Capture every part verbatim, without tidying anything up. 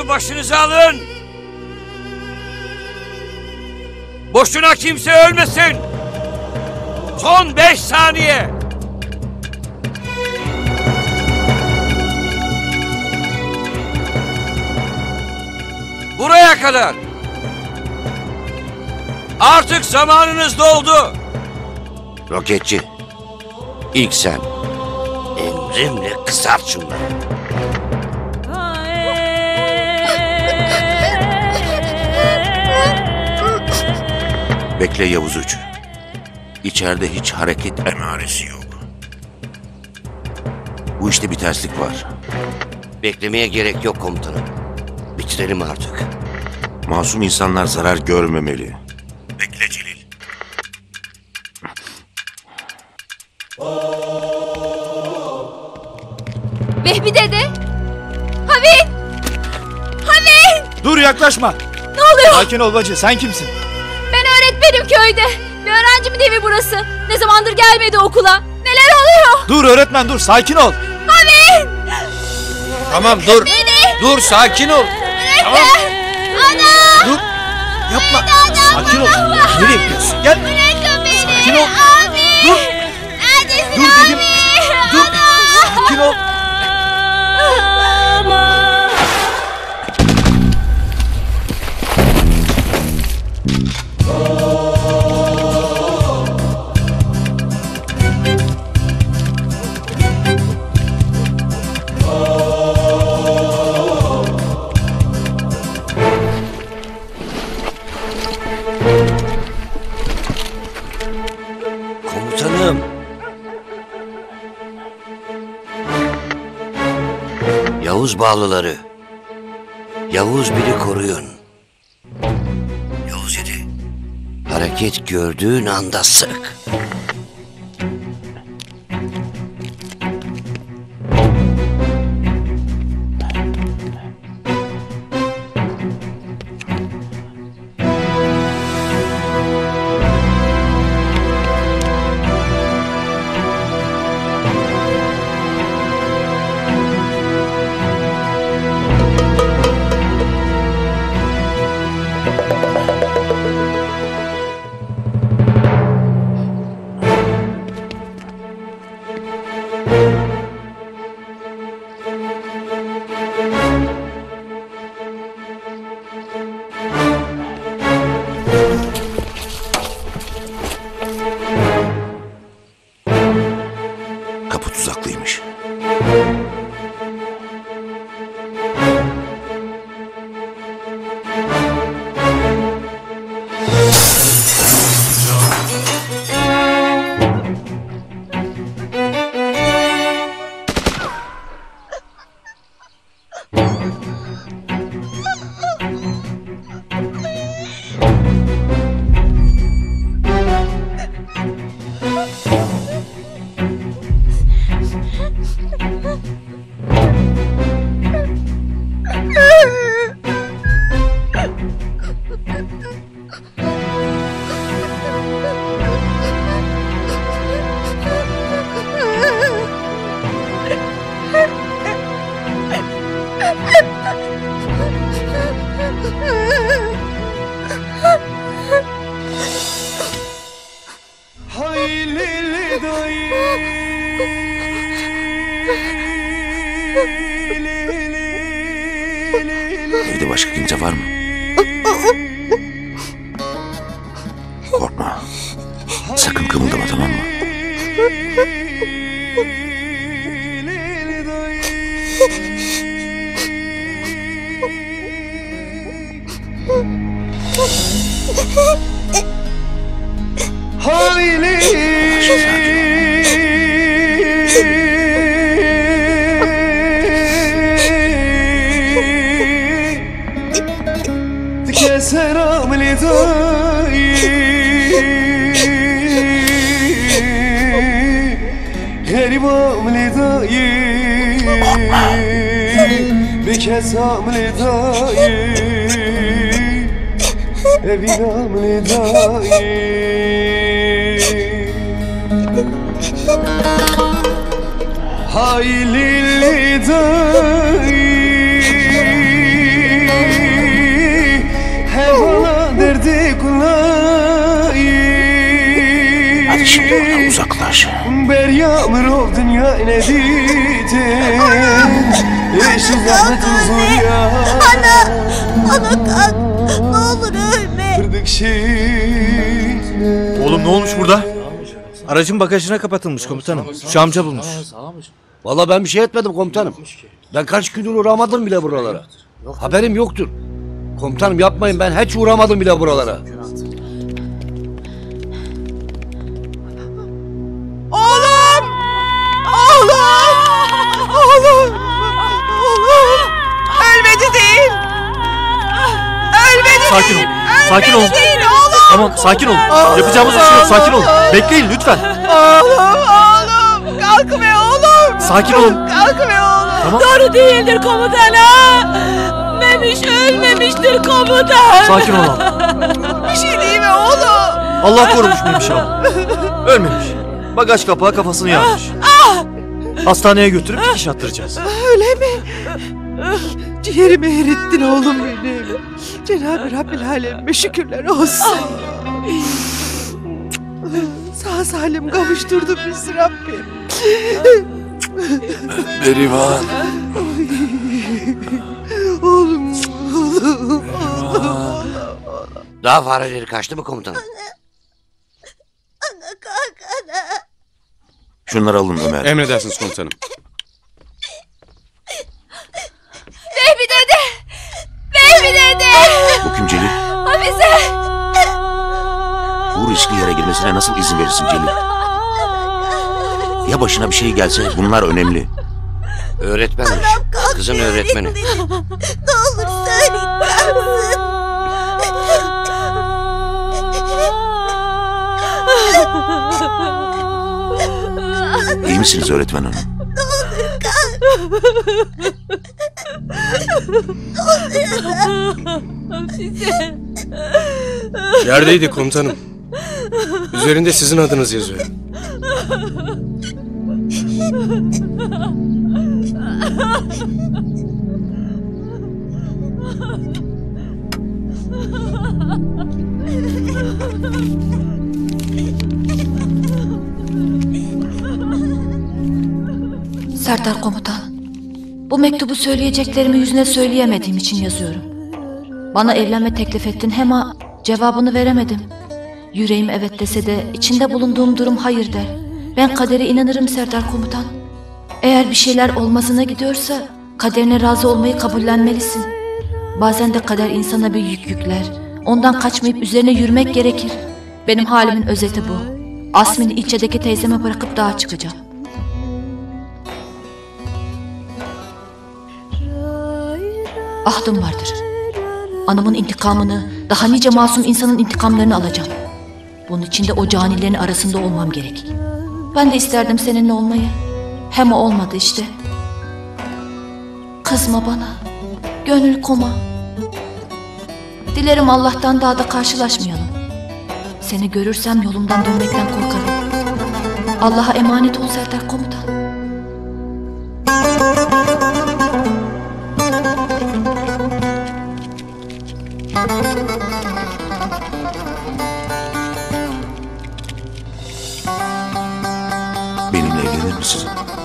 Aklınızı başınıza alın. Boşuna kimse ölmesin. Son beş saniye. Buraya kadar. Artık zamanınız doldu. Roketçi, ilk sen. Emrimle kısart şunları. Bekle Yavuz Uç. İçeride hiç hareket emaresi yok. Bu işte bir terslik var. Beklemeye gerek yok komutanım. Bitirelim artık. Masum insanlar zarar görmemeli. Bekle Celil. Vehbi dede! Havin! Havin! Dur yaklaşma! Ne oluyor? Sakin ol bacı, sen kimsin? Ben öğretmenim köyde. Bir öğrencimin evi burası. Ne zamandır gelmedi okula. Neler oluyor? Dur öğretmen dur, sakin ol! Havin! Tamam dur. Beni! Dur sakin ol. Tamam. Ana! Dur! Yapma! Beni, Sakin ol! Nereye gidiyorsun? Gel! Bırakın beni! Sakin ol! Abi! Dur! Neredesin Dur abi? dedim! Dur! Sakin ol! Komutanım. Yavuz bağlıları. Yavuz biri koruyun. Yavuz yedi. Hareket gördüğün anda sık. Kapı tuzaklıymış. Evde başka kimse var mı? Korkma. Sakın kımıldama, tamam mı? Hayli selam lidai Garibam lidai Bikesam lidai Evinam lidai Hayli lidai Şimdi ondan uzaklaş. Beryam rov dünya nediden Eşi zahmet huzur ya. Ana! Ana kalk! Ne olur ölme! Kırdık şehirler. Oğlum ne olmuş burada? Aracın bagajına kapatılmış komutanım. Şu amca bulmuş. Vallahi ben bir şey etmedim komutanım. Ben kaç gündür uğramadım bile buralara. Haberim yoktur. Komutanım yapmayın, ben hiç uğramadım bile buralara. Oğlum! Oğlum! Oğlum! Oğlum! Ölmedi değil! Ölmedi Sakin değil! ol. Sakin ol. Ölmedi değil oğlum! Tamam sakin ol. Yapacağımız bir şey yok. Sakin ol. Bekleyin lütfen. Oğlum! Oğlum! Kalk be oğlum! Sakin olun. Kalk be oğlum! Tamam. Doğru değildir komutanım. Memiş ölmemiştir komutan. Sakin ol. Bir şey değil mi oğlum? Allah korumuş Memiş abi. Ölmemiş. Bagaj kapağı kafasını yarmış. Hastaneye götürüp dikiş attıracağız. Öyle mi? Ciğerimi erittin oğlum benim. Cenab-ı Rabbil Alem'e şükürler olsun. Sağ salim kavuşturdun bizi Rabbim. Berivan. Oğlum, oğlum, oğlum. Daha fareleri kaçtı mı komutanım? Ana kalk ana. Şunları alın Ömer. Emredersiniz komutanım. Vehbi dede! Vehbi dede! Bu kim Celil? Hafize! Bu riskli yere girmesine nasıl izin verirsin Celil? Ya başına bir şey gelse, bunlar önemli. Öğretmenmiş. Kızın öğretmeni. Ne olur söyle kalsın. İyi misiniz öğretmen hanım? Yerdeydi komutanım. Üzerinde sizin adınız yazıyor. Serdar komutan. Bu mektubu söyleyeceklerimi yüzüne söyleyemediğim için yazıyorum. Bana evlenme teklif ettin ama cevabını veremedim. Yüreğim evet dese de içinde bulunduğum durum hayır der. Ben kadere inanırım Serdar komutan. Eğer bir şeyler olmasına gidiyorsa kaderine razı olmayı kabullenmelisin. Bazen de kader insana bir yük yükler. Ondan kaçmayıp üzerine yürümek gerekir. Benim halimin özeti bu. Asmin'i ilçedeki teyzeme bırakıp dağa çıkacağım. Ahdım vardır. Anamın intikamını, daha nice masum insanın intikamlarını alacağım. Bunun için de o canilerin arasında olmam gerek. Ben de isterdim seninle olmayı. Hem o olmadı işte. Kızma bana. Gönül koma. Dilerim Allah'tan daha da karşılaşmayalım. Seni görürsem yolumdan dönmekten korkarım. Allah'a emanet ol Serdar komutan. Benimle evlenir misin?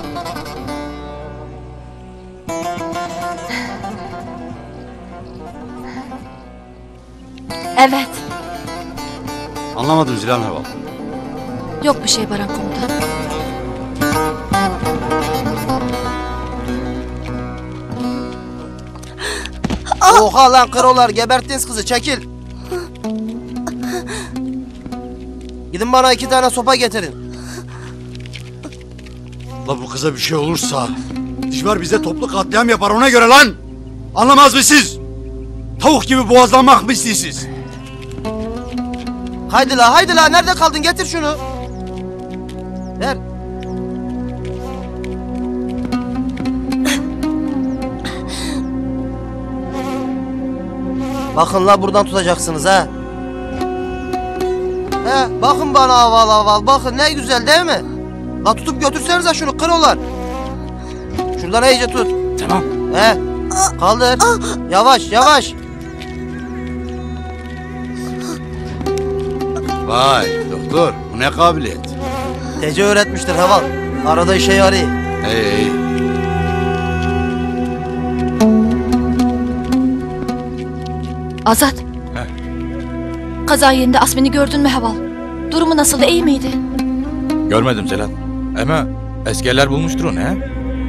Evet. Anlamadım Zilan Heval. Yok bir şey Baran komutan. Oha lan kırolar, geberttiniz kızı, çekil. Gidin bana iki tane sopa getirin. La bu kıza bir şey olursa Dijvar bize toplu katliam yapar, ona göre lan. Anlamaz mısınız? Tavuk gibi boğazlanmak mı istiyorsunuz? Haydi la, haydi la, nerede kaldın, getir şunu. Ver. Bakın la, buradan tutacaksınız ha. He, bakın bana aval aval, bakın ne güzel değil mi? La tutup götürsenize şunu, kırolar. Şuradan iyice tut. Tamam. He, kaldır. Yavaş yavaş. Vay doktor, bu ne kabiliyet. Tece öğretmiştir Heval. Arada işe yarıyor. İyi iyi. Azat. Kaza yerinde Asmin'i gördün mü Heval? Durumu nasıl, iyi miydi? Görmedim Zelat. Ama askerler bulmuştur onu he?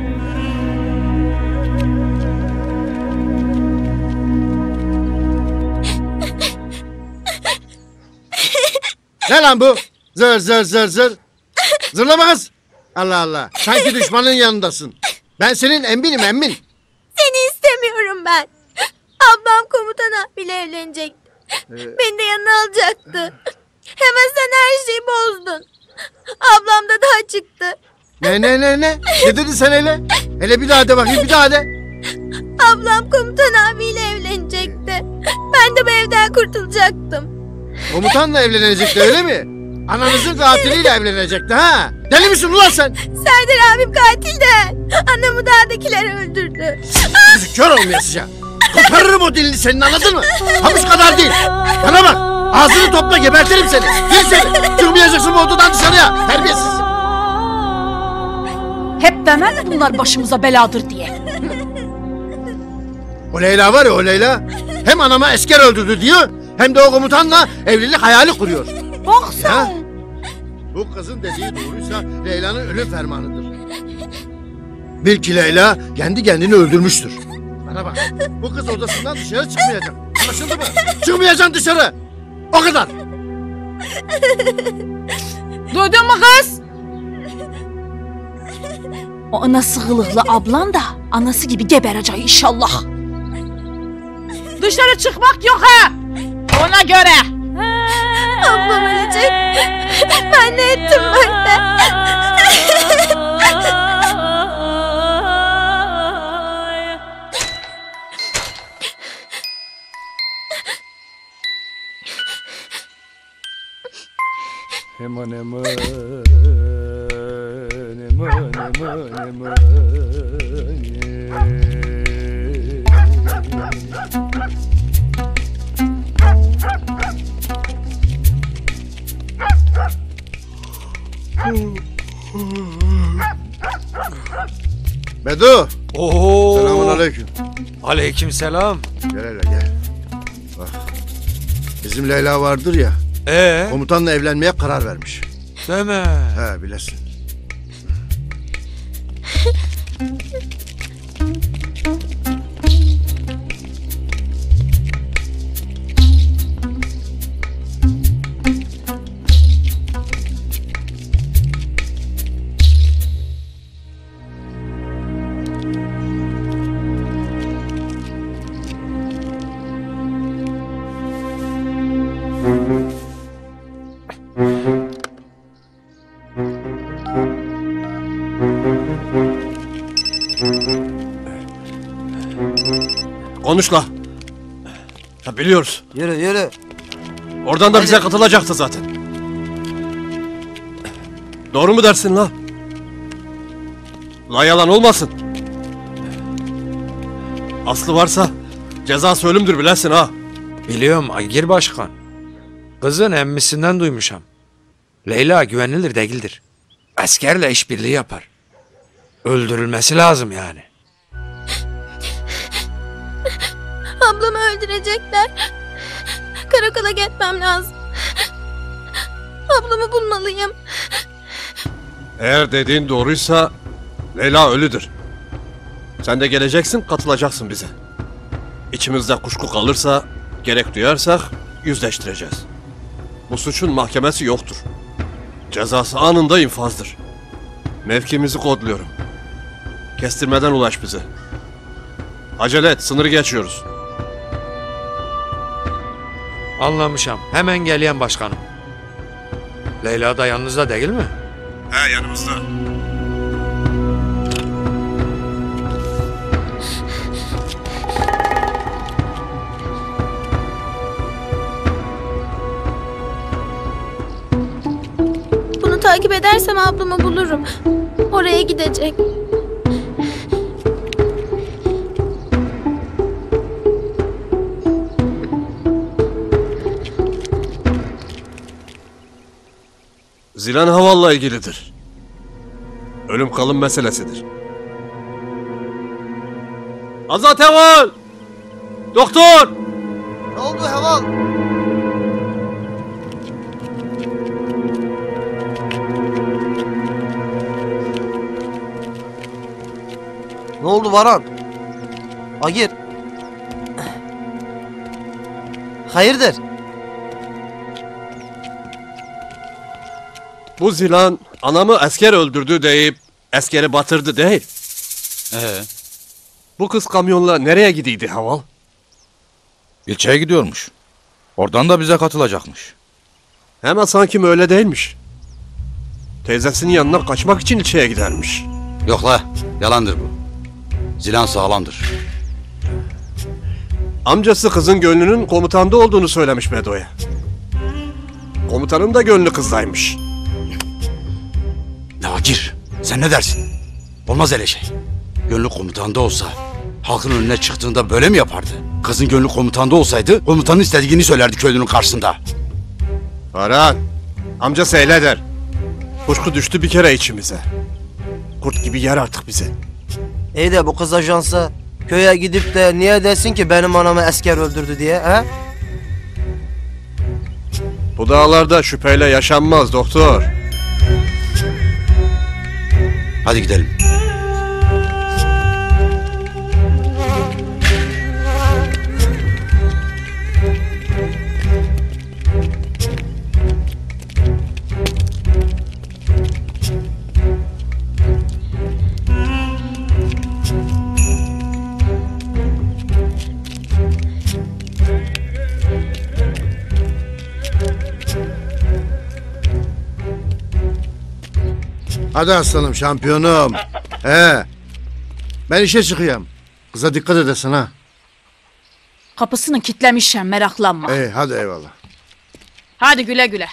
Ne lan bu? Zır zır zır zır. Zırlama kız. Allah Allah. Sanki düşmanın yanındasın. Ben senin emminim emmin. Seni istemiyorum ben. Ablam komutan abiyle evlenecekti. Beni de yanına alacaktı. Hemen sen her şeyi bozdun. Ablam da daha çıktı. Ne ne ne ne? Ne dedin sen hele? Hele bir daha de bakayım bir daha de. Ablam komutan abiyle evlenecekti. Ben de bu evden kurtulacaktım. Komutanla evlenecekti öyle mi? Ananızın katiliyle evlenecekti ha? Deli misin ulan sen? Serdar abim katil de. Anamı dağdakiler öldürdü. Kızı kör olmayasıca. Koparırım o dilini senin, anladın mı? Hamış kadar değil. Bana bak. Ağzını topla, gebertirim seni. Gir seni. Çıkmayacaksın bu odadan dışarıya. Terbiyesiz. Hep demem mi bunlar başımıza beladır diye? O Leyla var ya, o Leyla. Hem anama asker öldürdü diyor, hem de o komutanla evlilik hayali kuruyor. Bak sen. Ya, bu kızın dediği doğruysa Leyla'nın ölüm fermanıdır. Bil ki Leyla kendi kendini öldürmüştür. Bana bak, bu kız odasından dışarı çıkmayacak. Anlaşıldı mı? Çıkmayacaksın dışarı. O kadar. Duydun mu kız? O anası kılıklı ablan da anası gibi geberecek inşallah. Dışarı çıkmak yok ha. Ona göre. Ablam ölecek. Ben ne ettim böyle? Eman eman eman eman eman. Bedu. Oo. Selamun aleyküm. Aleyküm selam. Gel hele gel. Bak. Bizim Leyla vardır ya. Ee? Komutanla evlenmeye karar vermiş. Deme. He bilesin. Konuş la. Ya biliyoruz. Yürü yürü. Oradan da bize katılacaktı zaten. Doğru mu dersin la? La yalan olmasın. Aslı varsa cezası ölümdür bilesin ha. Biliyorum Agir Başkan. Kızın emmisinden duymuşam. Leyla güvenilir değildir. Askerle işbirliği yapar. Öldürülmesi lazım yani. Ablamı öldürecekler. Karakola gitmem lazım. Ablamı bulmalıyım. Eğer dediğin doğruysa Leyla ölüdür. Sen de geleceksin, katılacaksın bize. İçimizde kuşku kalırsa, gerek duyarsak yüzleştireceğiz. Bu suçun mahkemesi yoktur. Cezası anında infazdır. Mevkimizi kodluyorum. Kestirmeden ulaş bize. Acele et, sınırı geçiyoruz. Anlamışam. Hemen geliyen başkanım. Leyla da yanınızda değil mi? He, yanımızda. Bunu takip edersem ablamı bulurum. Oraya gidecek. Zilan Haval'la ilgilidir. Ölüm kalım meselesidir. Azat Haval! Doktor! Ne oldu Haval? Ne oldu Varan? Agir. Hayırdır? Bu Zilan anamı asker öldürdü deyip askeri batırdı değil. Ee? Bu kız kamyonla nereye gidiydi Haval? İlçeye gidiyormuş. Oradan da bize katılacakmış. Hemen sanki öyle değilmiş. Teyzesinin yanına kaçmak için ilçeye gidermiş. Yok la, yalandır bu. Zilan sağlamdır. Amcası kızın gönlünün komutanda olduğunu söylemiş Bedo'ya. Komutanın da gönlü kızdaymış. Nakir, sen ne dersin? Olmaz öyle şey. Gönlü komutanda olsa, halkın önüne çıktığında böyle mi yapardı? Kızın gönlü komutanda olsaydı, komutanın istediğini söylerdi köylünün karşısında. Aran, amcası öyle der. Kuşku düştü bir kere içimize. Kurt gibi yer artık bizi. İyi de bu kız ajansa köye gidip de niye desin ki benim anamı asker öldürdü diye he? Bu dağlarda şüpheyle yaşanmaz doktor. Hadi gidelim. Hadi aslanım, şampiyonum. He. Ben işe çıkıyorum. Kıza dikkat edesin ha. Kapısını kitlemişim, meraklanma. İyi, hadi eyvallah. Hadi güle güle.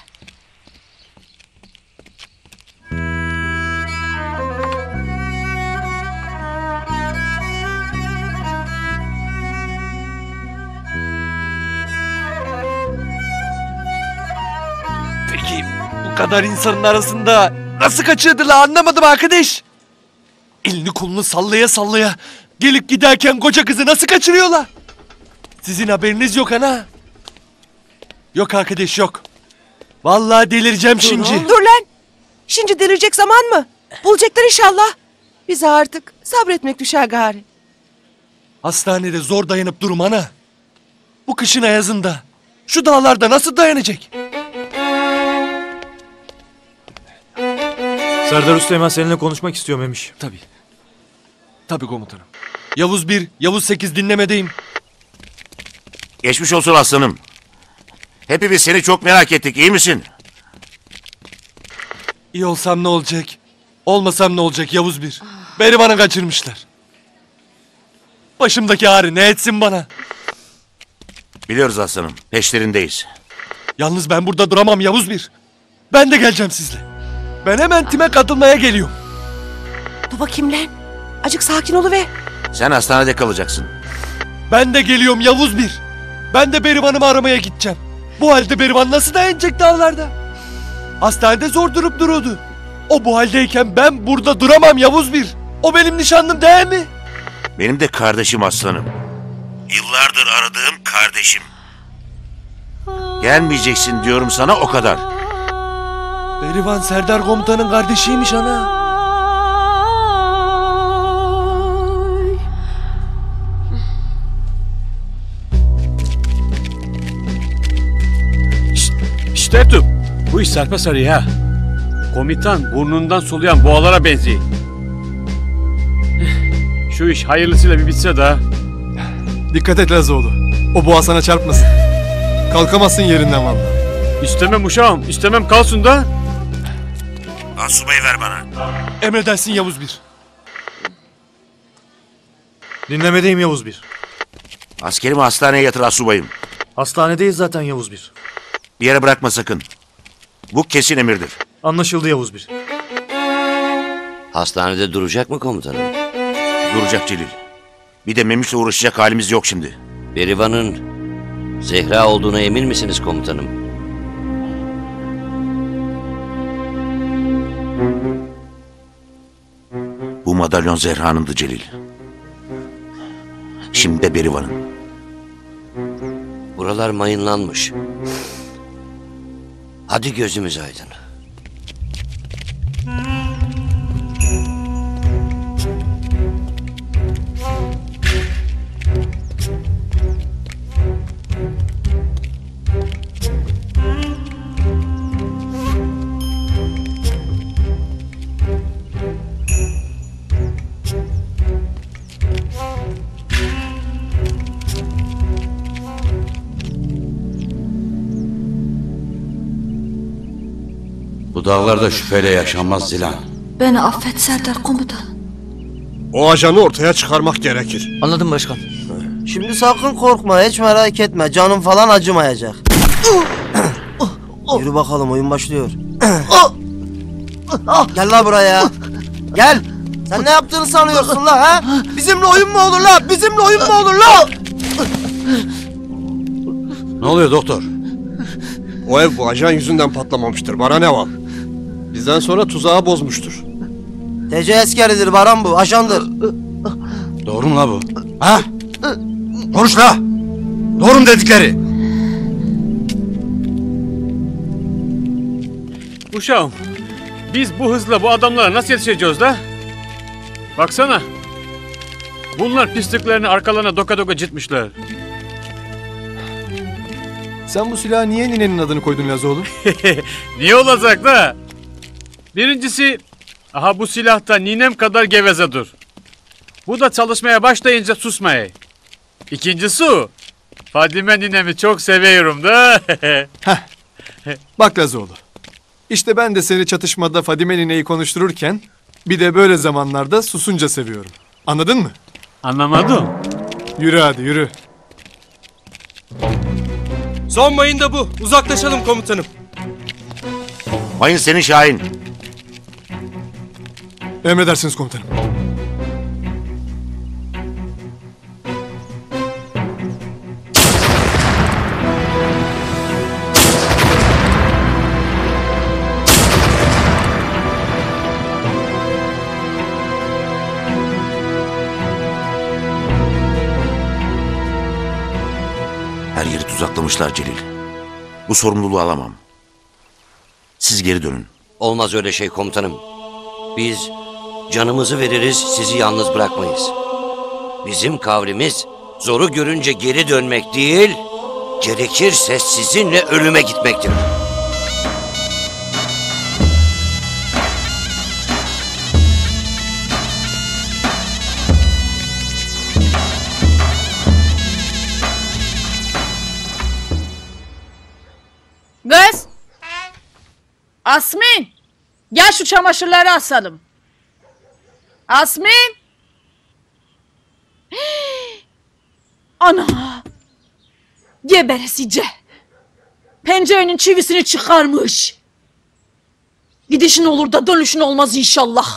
Peki bu kadar insanın arasında nasıl kaçırdılar anlamadım arkadaş. Elini kolunu sallaya sallaya gelip giderken koca kızı nasıl kaçırıyorlar? Sizin haberiniz yok ana. Yok arkadaş yok. Vallahi delireceğim şimdi. Dur lan. Şimdi delirecek zaman mı? Bulacaklar inşallah. Bize artık sabretmek düşer gari. Hastanede zor dayanıp durum ana. Bu kışın ayazında. Şu dağlarda nasıl dayanacak? Serdar Üsteğmen seninle konuşmak istiyor Memiş. Tabii. Tabii komutanım. Yavuz bir, Yavuz sekiz dinlemedeyim. Geçmiş olsun aslanım. Hepimiz seni çok merak ettik. İyi misin? İyi olsam ne olacak? Olmasam ne olacak Yavuz bir? Beni bana kaçırmışlar. Başımdaki ağrı ne etsin bana? Biliyoruz aslanım. Peşlerindeyiz. Yalnız ben burada duramam Yavuz bir. Ben de geleceğim sizle. Ben hemen time katılmaya geliyorum. Dur bakayım lan. Acık sakin oluver. Sen hastanede kalacaksın. Ben de geliyorum Yavuz bir. Ben de Berivan'ımı aramaya gideceğim. Bu halde Berivan nasıl dayanacak dağlarda? Hastanede zor durup duruyordu. O bu haldeyken ben burada duramam Yavuz bir. O benim nişanlım değil mi? Benim de kardeşim aslanım. Yıllardır aradığım kardeşim. Gelmeyeceksin diyorum sana o kadar. Berivan Serdar komutanın kardeşiymiş ana. İşte Ertuğ, bu iş sarpa sarıyor ha. Komutan burnundan soluyan boğalara benziyor. Şu iş hayırlısıyla bir bitse de. Dikkat et Lazoğlu. O boğa sana çarpmasın. Kalkamazsın yerinden vallahi. İstemem uşağım, istemem kalsın da. Asubayı ver bana. Emredersin Yavuz bir. Dinlemedeyim Yavuz bir. Askerimi hastaneye yatır asubayım. Hastanedeyiz zaten Yavuz bir. Bir yere bırakma sakın. Bu kesin emirdir. Anlaşıldı Yavuz bir. Hastanede duracak mı komutanım? Duracak Celil. Bir de Memiş'le uğraşacak halimiz yok şimdi. Berivan'ın Zehra olduğuna emin misiniz komutanım? Bu madalyon Zehra'nındı Celil. Şimdi de Berivan'ın. Buralar mayınlanmış. Hadi gözümüz aydın. Bu dağlarda şüpheyle yaşanmaz Zilan. Beni affet Serdar komutan. O ajanı ortaya çıkarmak gerekir. Anladım başkan. Şimdi sakın korkma, hiç merak etme. Canım falan acımayacak. Yürü bakalım, oyun başlıyor. Gel la buraya. Gel. Sen ne yaptığını sanıyorsun la ha? Bizimle oyun mu olur la? Bizimle oyun mu olur la? Ne oluyor doktor? O ev bu ajan yüzünden patlamamıştır. Bana ne var? Bizden sonra tuzağı bozmuştur. T C askeridir Baran bu, ajandır. Doğru mu la bu? Ha? Konuş la! Doğru mu dedikleri? Uşağım, biz bu hızla bu adamlara nasıl yetişeceğiz da? Baksana. Bunlar pisliklerini arkalarına doka doka citmişler. Sen bu silaha niye ninenin adını koydun Lazoğlu? Niye olacak da? Birincisi, aha bu silahta ninem kadar gevezedir. Bu da çalışmaya başlayınca susmayı. İkincisi, Fadime ninemi çok seviyorum da. Bak Lazoğlu. İşte ben de seni çatışmada Fadime nineyi konuştururken bir de böyle zamanlarda susunca seviyorum. Anladın mı? Anlamadım. Yürü hadi yürü. Son mayın da bu. Uzaklaşalım komutanım. Mayın senin Şahin. Emredersiniz komutanım. Her yeri tuzaklamışlar Celil. Bu sorumluluğu alamam. Siz geri dönün. Olmaz öyle şey komutanım. Biz canımızı veririz, sizi yalnız bırakmayız. Bizim kavrimiz zoru görünce geri dönmek değil, gerekirse sizinle ölüme gitmektir. Kız! Asmin! Gel şu çamaşırları asalım. Asmin! Ana! Geberesice! Pencerenin çivisini çıkarmış. Gidişin olur da dönüşün olmaz inşallah.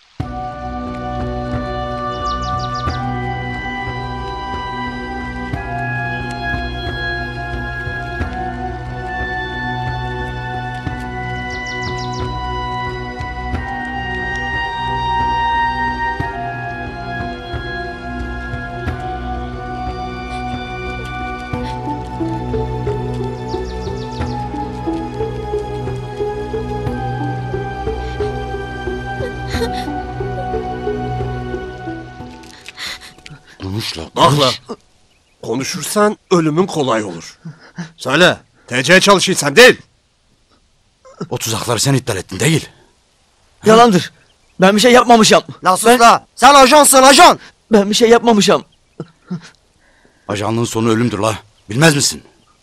Konuş la. Bak la. Konuşursan ölümün kolay olur. Söyle. T C çalışıyorsan değil. O tuzakları sen iptal ettin değil. Yalandır. Ben bir şey yapmamışım. La sus ben... la. Sen ajansın ajan. Ben bir şey yapmamışım. Ajanlığın sonu ölümdür la. Bilmez misin?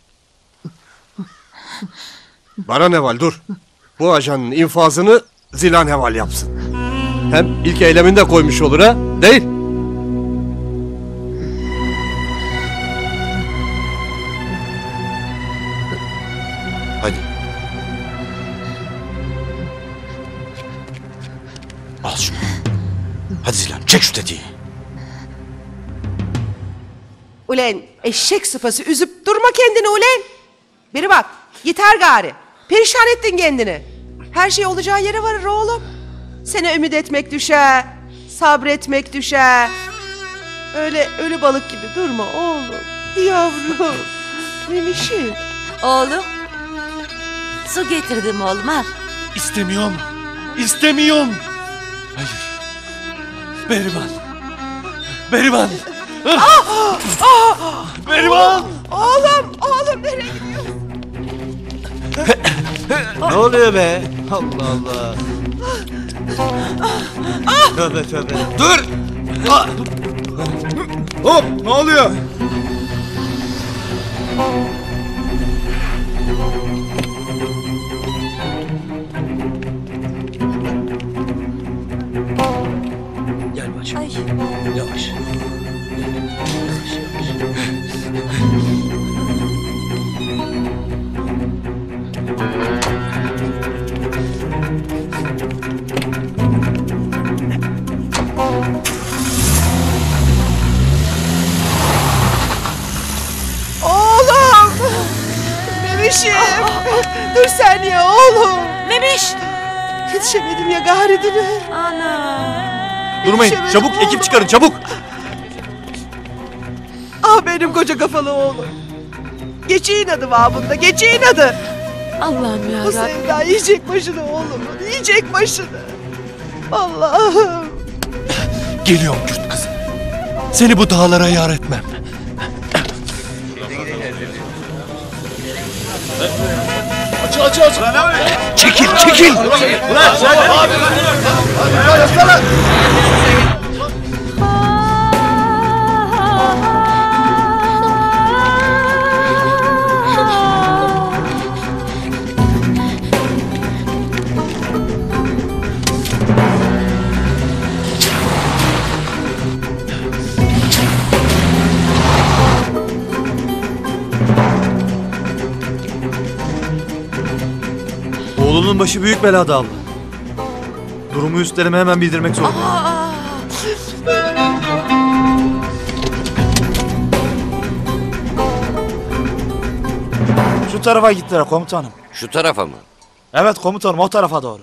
Bana Neval dur. Bu ajanın infazını Zilan Heval yapsın. Hem ilk eyleminde koymuş olur ha. Değil. Hadi. Al şunu. Hadi Zilan çek şu tetiği. Ulen eşek sıpası üzüp durma kendini ulen. Biri bak yeter gari. Perişan ettin kendini. Her şey olacağı yere varır oğlum. Sana ümit etmek düşer. Sabretmek düşer. Öyle ölü balık gibi durma oğlum. Yavrum. Memişim. Oğlum. Su getirdim oğlum al. İstemiyorum. İstemiyorum. Hayır. Berivan. Berivan. Ah! Ah! Berivan. Oğlum, oğlum nereye gidiyorsun? Ne oluyor be? Allah Allah. Tövbe tövbe. Dur! Ah! Hop! Ne oluyor? Gel başım. Yavaş. Oğlum! Memişim! Dur sen ya oğlum! Memiş! Yetişemedim ya garidine. Ana! Durmayın. Çabuk ekip çıkarın çabuk. Ah benim koca kafalı oğlum. Geçiğin adı babında, geçiğin adı. Allah'ım ya Bu sevda yiyecek başını oğlum, yiyecek başını. Allah'ım. Geliyorum Kürt kızım. Seni bu dağlara yar etmem. Açıl açıl açıl. Çekil çekil. Ulan sen abi. Hadi yapsana. Oğlunun başı büyük belada abla. Durumu üstlerime hemen bildirmek zorundayım. Şu tarafa gittiler komutanım. Şu tarafa mı? Evet komutanım, o tarafa doğru.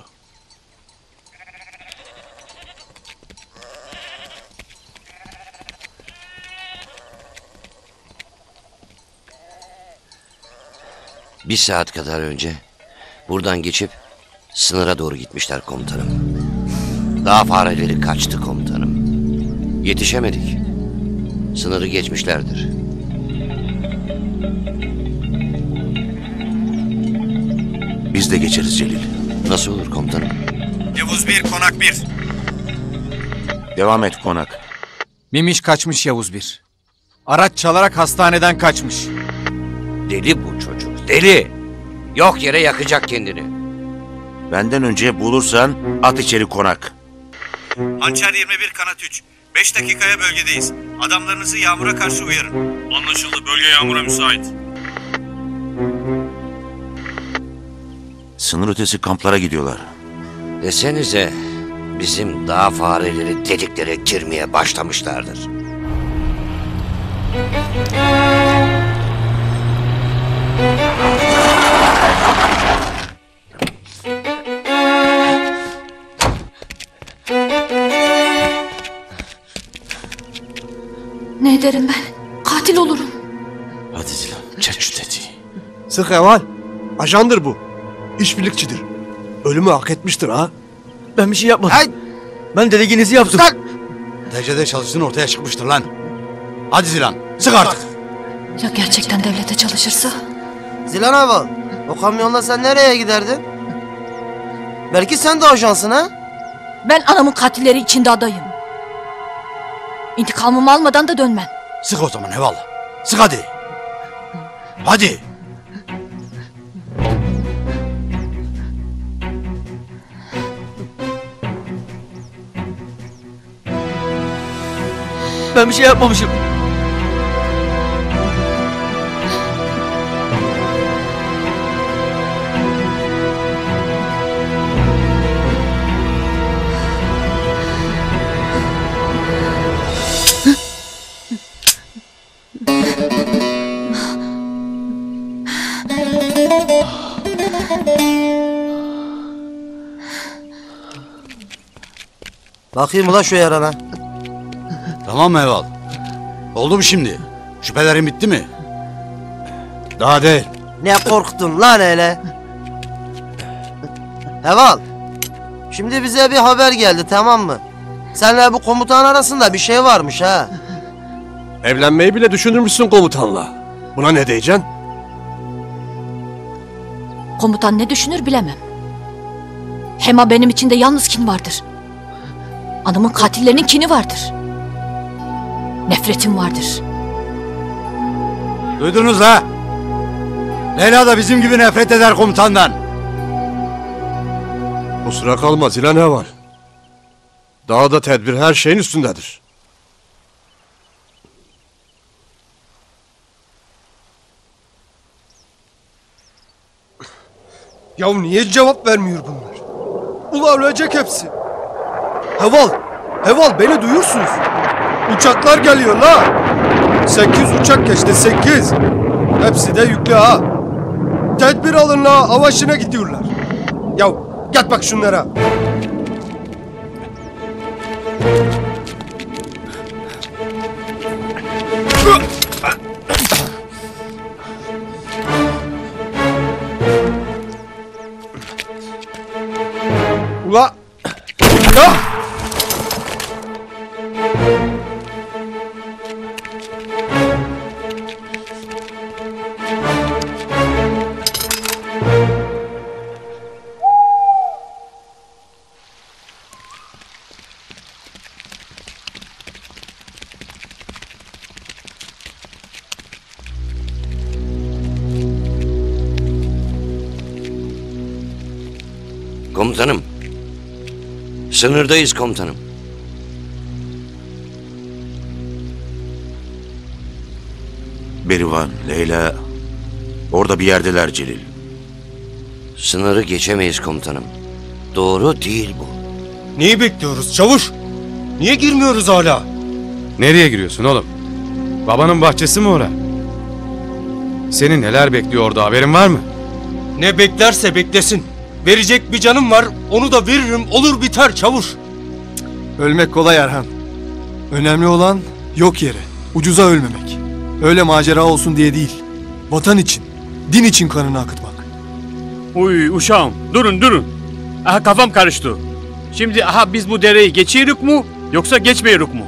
Bir saat kadar önce buradan geçip sınıra doğru gitmişler komutanım. Dağ fareleri kaçtı komutanım. Yetişemedik. Sınırı geçmişlerdir. Biz de geçeriz Celil. Nasıl olur komutanım? Yavuz bir, konak bir. Devam et konak. Memiş kaçmış Yavuz bir. Araç çalarak hastaneden kaçmış. Deli bu çocuk, deli. Yok yere yakacak kendini. Benden önce bulursan at içeri konak. Hançer yirmi bir, kanat üç. Beş dakikaya bölgedeyiz. Adamlarınızı yağmura karşı uyarın. Anlaşıldı. Bölge yağmura müsait. Sınır ötesi kamplara gidiyorlar. Desenize bizim dağ fareleri deliklere girmeye başlamışlardır. Ne ederim ben? Katil olurum. Hadi Zilan, çek şu tetiği. Sık Eval. Ajandır bu. İşbirlikçidir. Ölümü hak etmiştir ha. Ben bir şey yapmadım. Hey! Ben dediğinizi yaptım. Derecede çalıştığın ortaya çıkmıştır lan. Hadi Zilan, sık artık. Ya gerçekten devlete çalışırsa? Zilan Aval, o kamyonla sen nereye giderdin? Belki sen de ajansın ha? Ben anamın katilleri içinde adayım. İntikamımı almadan da dönmem. Sık o zaman eyvallah. Sık hadi. Hadi. Ben bir şey yapmamışım. Bakayım ulan şu yarana. Tamam mı Heval? Oldu mu şimdi? Şüphelerin bitti mi? Daha değil. Ne korktun lan öyle? Heval. Şimdi bize bir haber geldi, tamam mı? Senle bu komutan arasında bir şey varmış ha. Evlenmeyi bile düşünürmüşsün komutanla. Buna ne diyeceksin? Komutan ne düşünür bilemem. Hema benim içinde yalnız kin vardır. Anamın katillerinin kini vardır. Nefretim vardır. Duydunuz ha? Leyla da bizim gibi nefret eder komutandan. Kusura kalma Zilan ne var? Daha da tedbir her şeyin üstündedir. Ya niye cevap vermiyor bunlar? Ula ölecek hepsi. Heval, Heval beni duyursunuz. Uçaklar geliyor la. Sekiz uçak geçti, sekiz. Hepsi de yüklü ha. Tedbir alın la, avaşına gidiyorlar. Ya git bak şunlara. Ula. Ya. Komutanım. Sınırdayız komutanım. Berivan, Leyla orada bir yerdeler Celil. Sınırı geçemeyiz komutanım. Doğru değil bu. Neyi bekliyoruz çavuş? Niye girmiyoruz hala? Nereye giriyorsun oğlum? Babanın bahçesi mi ora? Seni neler bekliyor orada, haberin var mı? Ne beklerse beklesin. Verecek bir canım var, onu da veririm, olur biter çavuş. Ölmek kolay Erhan. Önemli olan yok yere, ucuza ölmemek. Öyle macera olsun diye değil. Vatan için, din için kanını akıtmak. Uy uşağım, durun durun. Aha kafam karıştı. Şimdi aha biz bu dereyi geçiyoruz mu yoksa geçmiyoruz mu?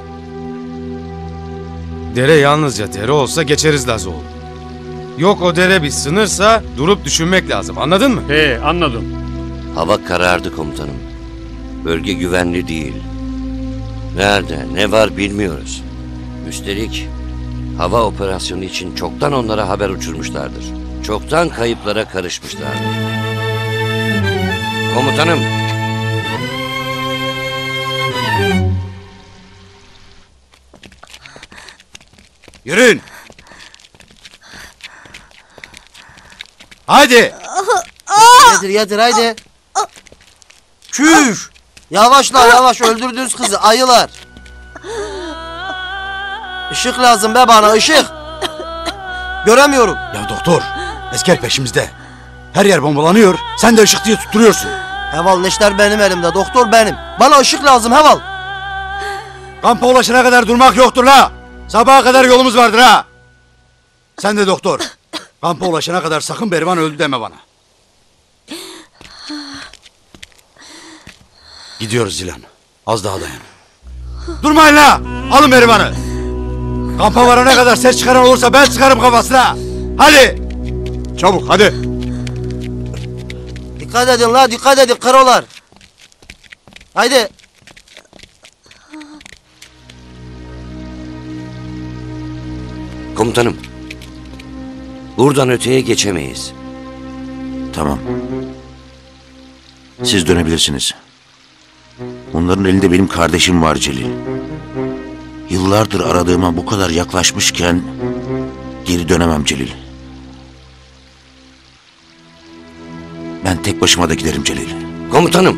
Dere yalnızca dere olsa geçeriz Lazoğlu. Yok o dere bir sınırsa durup düşünmek lazım, anladın mı? He anladım. Hava karardı komutanım. Bölge güvenli değil. Nerede, ne var bilmiyoruz. Üstelik hava operasyonu için çoktan onlara haber uçurmuşlardır. Çoktan kayıplara karışmışlardır. Komutanım. Yürüyün. Haydi. Yedir yedir haydi. Çüş. Yavaşla yavaş, öldürdünüz kızı ayılar. Işık lazım be bana, ışık. Göremiyorum. Ya doktor, asker peşimizde. Her yer bombalanıyor, sen de ışık diye tutturuyorsun. Heval, neşter benim elimde, doktor benim. Bana ışık lazım Heval. Kampa ulaşana kadar durmak yoktur la. Sabaha kadar yolumuz vardır ha. Sen de doktor. Kampa ulaşana kadar sakın Berivan öldü deme bana. Gidiyoruz Zilan. Az daha dayan. Durmayın la. Alın Berivan'ı. Kampa varana kadar ses çıkaran olursa ben çıkarım kafasına. Hadi. Çabuk hadi. Dikkat edin la, dikkat edin karolar. Haydi. Komutanım. Buradan öteye geçemeyiz. Tamam. Siz dönebilirsiniz. Onların elinde benim kardeşim var Celil. Yıllardır aradığıma bu kadar yaklaşmışken geri dönemem Celil. Ben tek başıma da giderim Celil. Komutanım.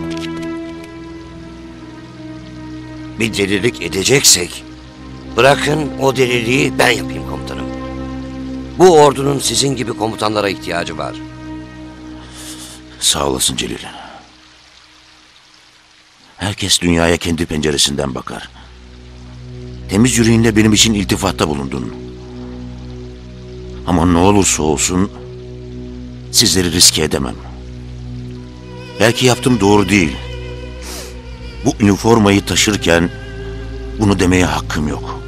Bir delilik edeceksek bırakın o deliliği ben yapayım komutanım. Bu ordunun sizin gibi komutanlara ihtiyacı var. Sağ olasın Celil. Her Herkes dünyaya kendi penceresinden bakar. Temiz yüreğinle benim için iltifatta bulundun. Ama ne olursa olsun sizleri riske edemem. Belki yaptım doğru değil. Bu üniformayı taşırken bunu demeye hakkım yok.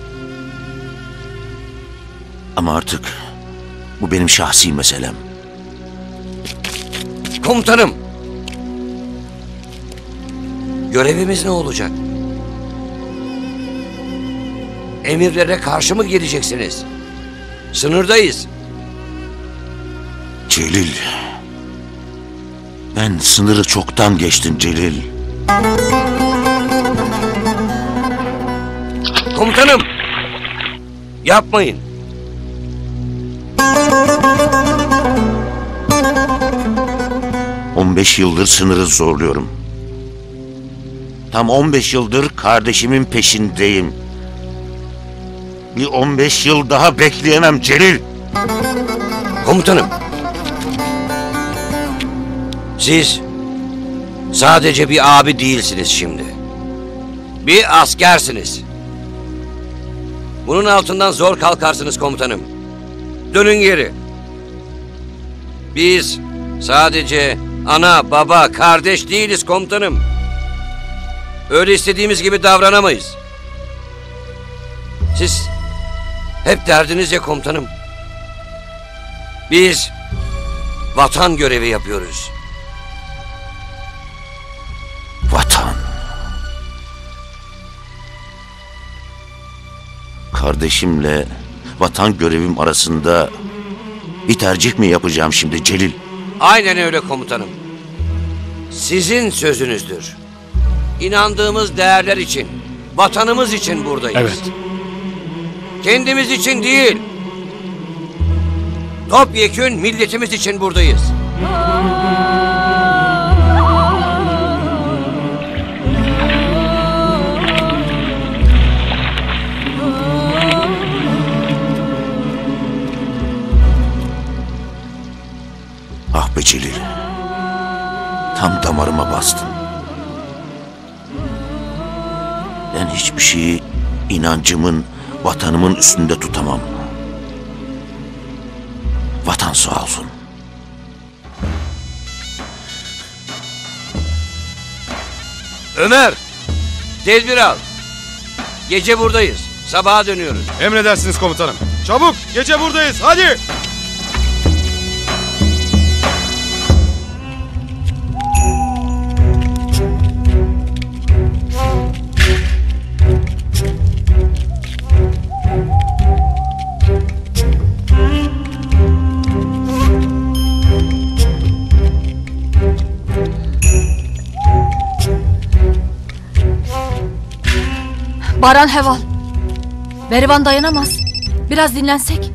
Ama artık bu benim şahsi meselem. Komutanım. Görevimiz ne olacak? Emirlere karşı mı geleceksiniz? Sınırdayız. Celil. Ben sınırı çoktan geçtim Celil. Komutanım. Yapmayın. on beş yıldır sınırı zorluyorum. Tam on beş yıldır kardeşimin peşindeyim. Bir on beş yıl daha bekleyemem Celil. Komutanım. Siz sadece bir abi değilsiniz şimdi. Bir askersiniz. Bunun altından zor kalkarsınız komutanım. Dönün geri. Biz sadece ana, baba, kardeş değiliz komutanım. Öyle istediğimiz gibi davranamayız. Siz hep derdiniz ya komutanım. Biz vatan görevi yapıyoruz. Vatan. Kardeşimle vatan görevim arasında bir tercih mi yapacağım şimdi Celil? Aynen öyle komutanım. Sizin sözünüzdür. İnandığımız değerler için, vatanımız için buradayız. Evet. Kendimiz için değil. Topyekün milletimiz için buradayız. Ah be Celil. Tam damarıma bastın. Ben hiçbir şeyi inancımın, vatanımın üstünde tutamam. Vatan sağ olsun. Ömer, tedbir al. Gece buradayız. Sabaha dönüyoruz. Emredersiniz komutanım. Çabuk, gece buradayız. Hadi. Baran Heval. Berivan dayanamaz. Biraz dinlensek.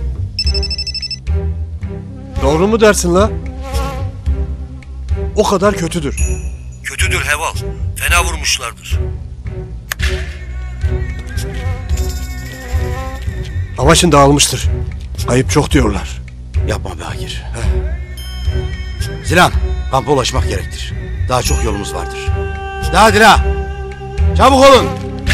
Doğru mu dersin la? O kadar kötüdür. Kötüdür Heval. Fena vurmuşlardır. Amaçın dağılmıştır. Kayıp çok diyorlar. Yapma be Agir. Zilan, kampa ulaşmak gerektir. Daha çok yolumuz vardır. Hadi la! Çabuk olun!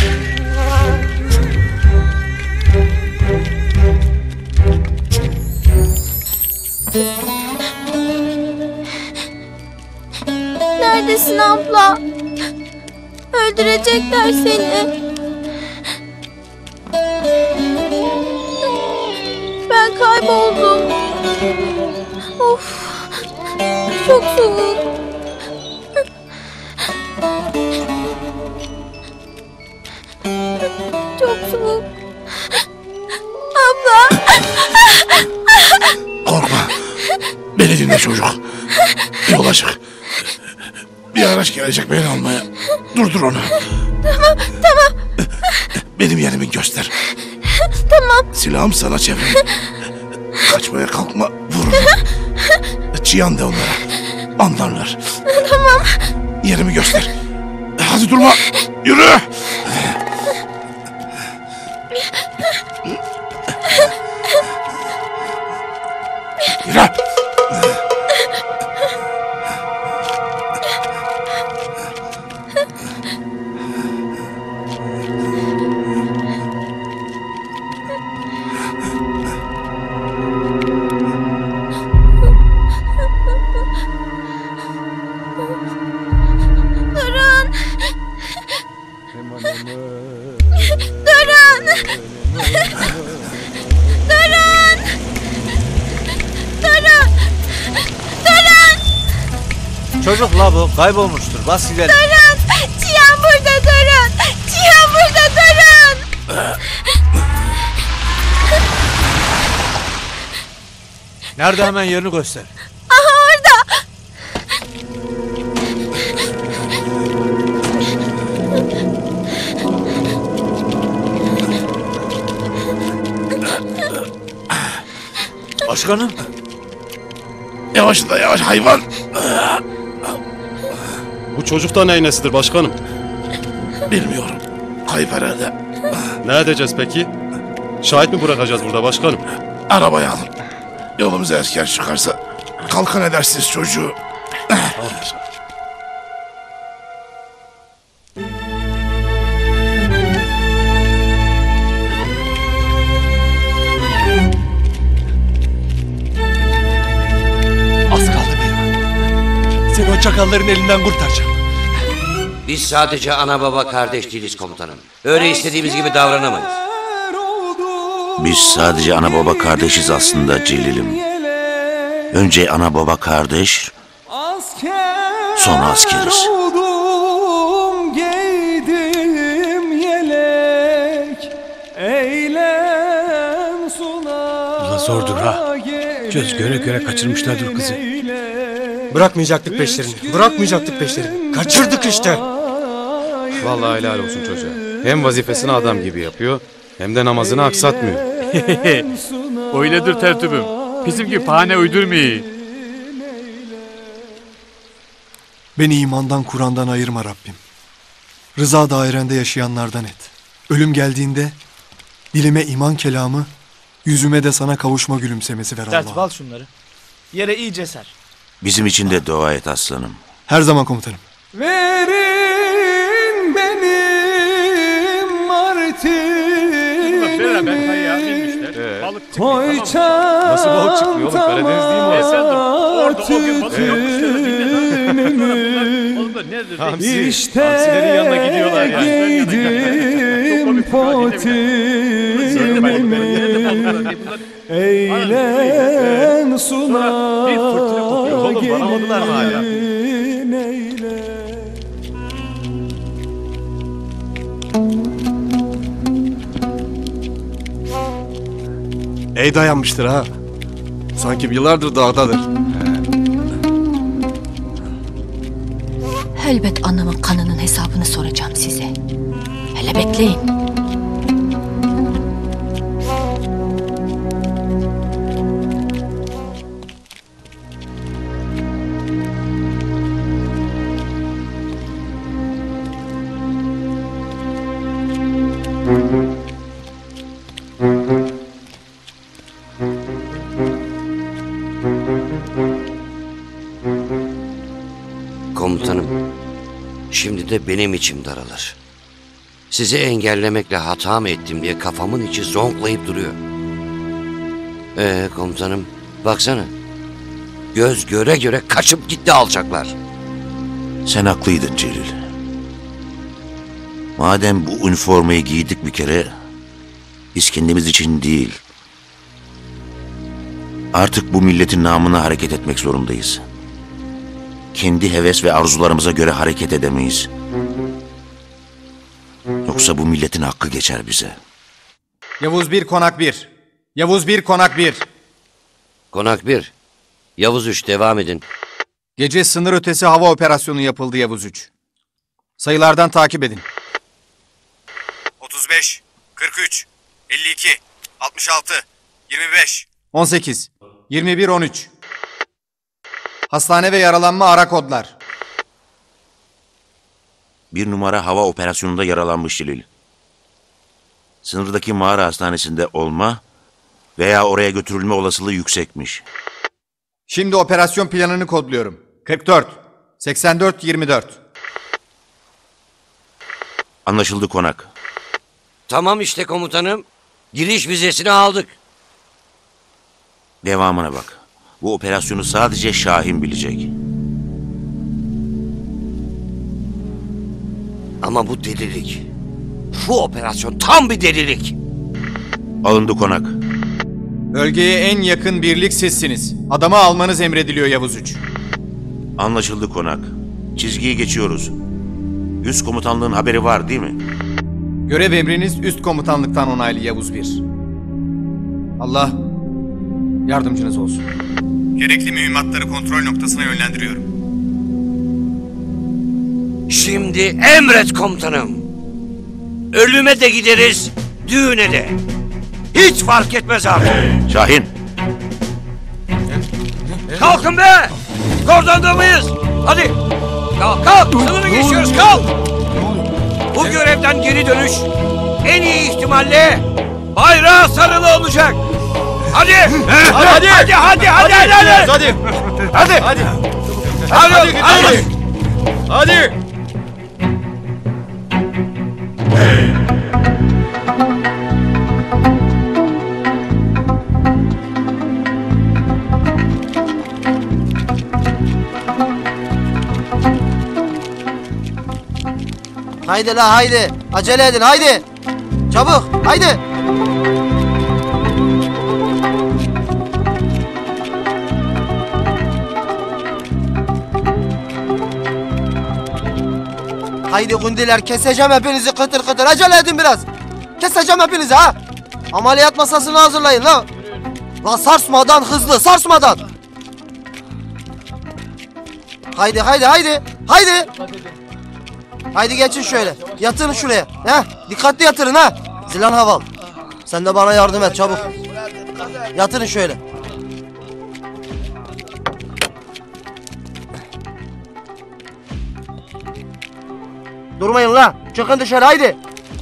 Neredesin abla? Öldürecekler seni. Ben kayboldum. Of. Çok soğuk. Çok soğuk. Abla. Korkma. Beni dinle çocuk. Yola çık. Bir araç gelecek beni almaya. Durdur onu. Tamam, tamam. Benim yerimi göster. Tamam. Silahım sana çevir. Kaçmaya kalkma. Vurun. Çıyan de onlara. Anlarlar. Tamam. Yerimi göster. Hadi durma. Yürü. Yürü. Durun! Durun! Durun! Durun! Çocuk la bu kaybolmuştur. Bas gidelim. Durun! Cihan burada durun! Cihan burada durun! Nerede, hemen yerini göster. Aha orada! Başkanım. Yavaş da yavaş hayvan. Bu çocuk da neyin nesidir başkanım? Bilmiyorum. Kayıp herhalde. Ne edeceğiz peki? Şahit mi bırakacağız burada başkanım? Arabayı alın. Yolumuza asker çıkarsa kalkan edersiniz çocuğu. Az kaldı Beyman. Seni o çakalların elinden kurtaracağım. Biz sadece ana baba kardeş değiliz komutanım. Öyle istediğimiz gibi davranamayız. Biz sadece ana baba kardeşiz aslında Celil'im. Önce ana baba kardeş, sonra askeriz. Oldum, giydim yelek, eylem suna. Ulan zordur ha. Göz göre göre kaçırmışlardır kızı. Bırakmayacaktık peşlerini. Bırakmayacaktık peşlerini. Kaçırdık işte. Vallahi helal olsun çocuğa. Hem vazifesini adam gibi yapıyor, hem de namazını aksatmıyor. Öyledir tertibim. Bizim gibi bahane uydurmuyor. Beni imandan, Kur'an'dan ayırma Rabbim. Rıza dairende yaşayanlardan et. Ölüm geldiğinde dilime iman kelamı, yüzüme de sana kavuşma gülümsemesi ver Tertip Allah'ım. al şunları. Yere iyice ser. Bizim için de dua et aslanım. Her zaman komutanım. Verin benim martım. Beraber kayaya binmişler. Balık çıkıyor. Koy Tamam. Nasıl balık çıkmıyor oğlum? Karadeniz değil mi o? Efendim, orada o gün balık yokmuşlar. Oğlum da neredir? İşte Hamsilerin yanına gidiyorlar yani. giydim potimimi, eylem suna gelin eyle. Ey dayanmıştır ha. Sanki yıllardır dağdadır. Elbet anamın kanının hesabını soracağım size. Hele bekleyin. Komutanım, şimdi de benim içim daralır. Sizi engellemekle hata mı ettim diye kafamın içi zonklayıp duruyor. Ee komutanım, baksana. Göz göre göre kaçıp gitti alçaklar. Sen haklıydın Celil. Madem bu üniformayı giydik bir kere, biz kendimiz için değil, artık bu milletin namına hareket etmek zorundayız. Kendi heves ve arzularımıza göre hareket edemeyiz. Yoksa bu milletin hakkı geçer bize. Yavuz bir, konak bir. Yavuz bir, konak bir. Konak bir. Yavuz üç, devam edin. Gece sınır ötesi hava operasyonu yapıldı Yavuz üç. Sayılardan takip edin. otuz beş, kırk üç, elli iki, altmış altı, yirmi beş. on sekiz, yirmi bir, on üç. Hastane ve yaralanma ara kodlar. Bir numara hava operasyonunda yaralanmış Celil. Sınırdaki mağara hastanesinde olma veya oraya götürülme olasılığı yüksekmiş. Şimdi operasyon planını kodluyorum. kırk dört, seksen dört, yirmi dört. Anlaşıldı konak. Tamam işte komutanım. Giriş vizesini aldık. Devamına bak. Bu operasyonu sadece Şahin bilecek. Ama bu delilik. Bu operasyon tam bir delilik. Alındı konak. Bölgeye en yakın birlik sizsiniz. Adamı almanız emrediliyor Yavuz üç. Anlaşıldı konak. Çizgiyi geçiyoruz. Üst komutanlığın haberi var değil mi? Görev emriniz üst komutanlıktan onaylı Yavuz bir. Allah yardımcınız olsun. Gerekli mühimmatları kontrol noktasına yönlendiriyorum. Şimdi emret komutanım. Ölüme de gideriz, düğüne de. Hiç fark etmez artık. Şahin. Kalkın be! Kordonda mıyız? Hadi! Kalk kalk! Sınırı geçiyoruz kalk! Bu görevden geri dönüş en iyi ihtimalle bayrağa sarılı olacak. Hadi! Hadi! Hadi! Hadi! Hadi! Hadi! Hadi! Hadi! Hadi! Hadi! Hadi! Hadi! Haydi la haydi. Acele edin haydi. Çabuk haydi. Haydi kundiler keseceğim hepinizi kıtır kıtır. Acele edin biraz. Keseceğim hepinizi ha. Ameliyat masasını hazırlayın la. La sarsmadan hızlı sarsmadan. Haydi haydi haydi. Haydi. Haydi geçin şöyle. Yatırın şuraya. Heh, dikkatli yatırın ha. Zilan Haval. Sen de bana yardım et çabuk. Yatırın şöyle. Durmayın la. Çıkın dışarı haydi.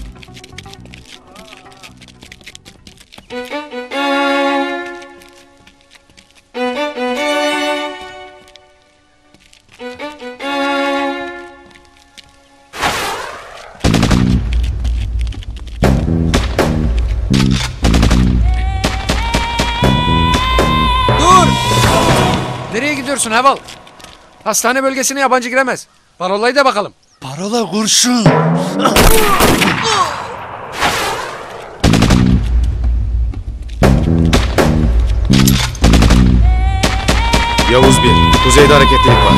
Nereye gidiyorsun Heval? Hastane bölgesine yabancı giremez. Parolayı da bakalım. Parola kurşun. Yavuz bir, kuzeyde hareketlilik var.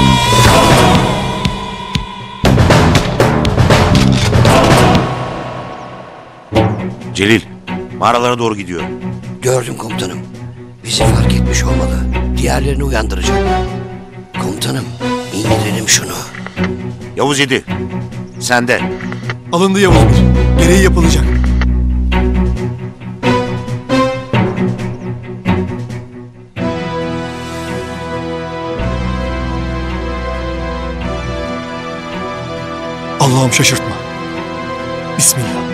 Celil, mağaralara doğru gidiyor. Gördüm komutanım. Bizi fark etmiş olmalı. Diğerlerini uyandıracak. Komutanım, indirelim şunu. Yavuz yedi, sende. Alındı Yavuz bir. Gereği yapılacak. Allah'ım şaşırtma. Bismillah.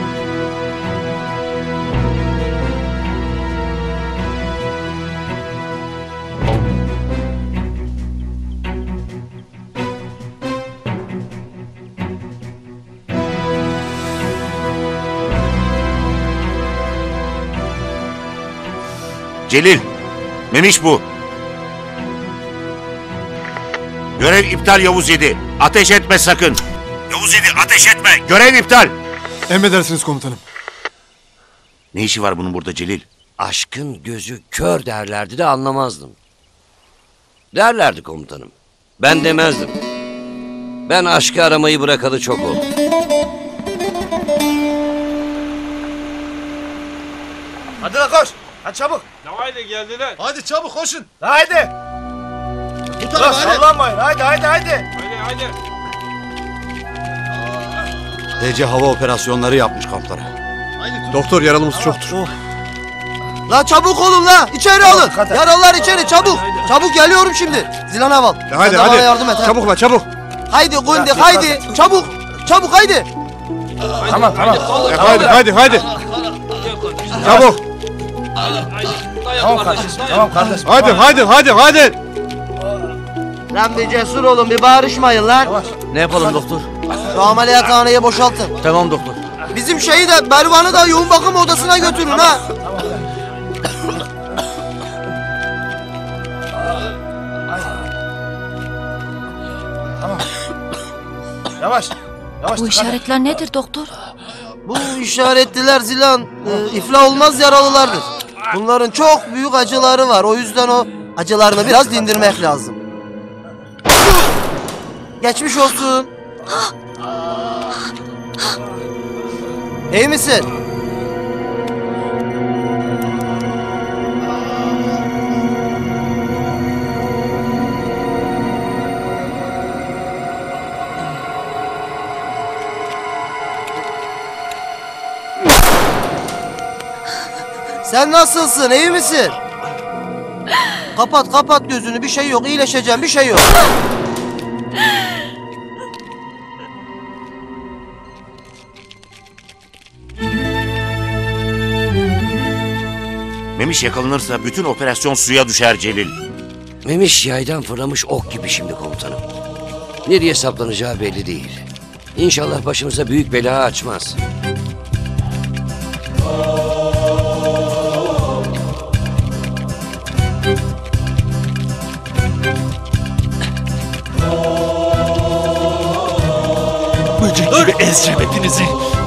Celil, Memiş bu. Görev iptal Yavuz yedi. Ateş etme sakın. Yavuz yedi ateş etme. Görev iptal. Emredersiniz komutanım. Ne işi var bunun burada Celil? Aşkın gözü kör derlerdi de anlamazdım. Derlerdi komutanım. Ben demezdim. Ben aşkı aramayı bırakalı çok oldu. Hadi la koş. Hadi çabuk. Haydi geldiler. Hadi çabuk koşun. Haydi. Tutalım hadi. Sallanmayın. Haydi haydi haydi. Haydi haydi. D C hava operasyonları yapmış kamplara. Doktor yaralımız çoktur. La çabuk olun la. İçeri alın. Yaralılar içeri çabuk. Çabuk geliyorum şimdi. Zilan Haval. Hadi sen de hadi. bana yardım et. ha. Çabuk la çabuk. Haydi Gundi haydi. Çabuk. Çabuk haydi. Tamam tamam. E, haydi haydi haydi. Çabuk. Tamam kardeşim. Tamam kardeşim. Hadi hadi hadi hadi. Lan bir cesur olun bir bağırışmayın lan. Ne yapalım doktor? Şu ameliyathaneyi boşaltın. Tamam doktor. Bizim şeyi de Bervan'ı da yoğun bakım odasına götürün ha. Bu işaretler nedir doktor? Bu işaretliler Zilan e, iflah olmaz yaralılardır. Bunların çok büyük acıları var. O yüzden o acılarını biraz dindirmek lazım. Geçmiş olsun. İyi misin? Sen nasılsın? İyi misin? Kapat kapat gözünü. Bir şey yok. İyileşeceğim. Bir şey yok. Memiş yakalanırsa bütün operasyon suya düşer Celil. Memiş yaydan fırlamış ok gibi şimdi komutanım. Nereye saplanacağı belli değil. İnşallah başımıza büyük bela açmaz. Böcek gibi ezeceğim hepinizi.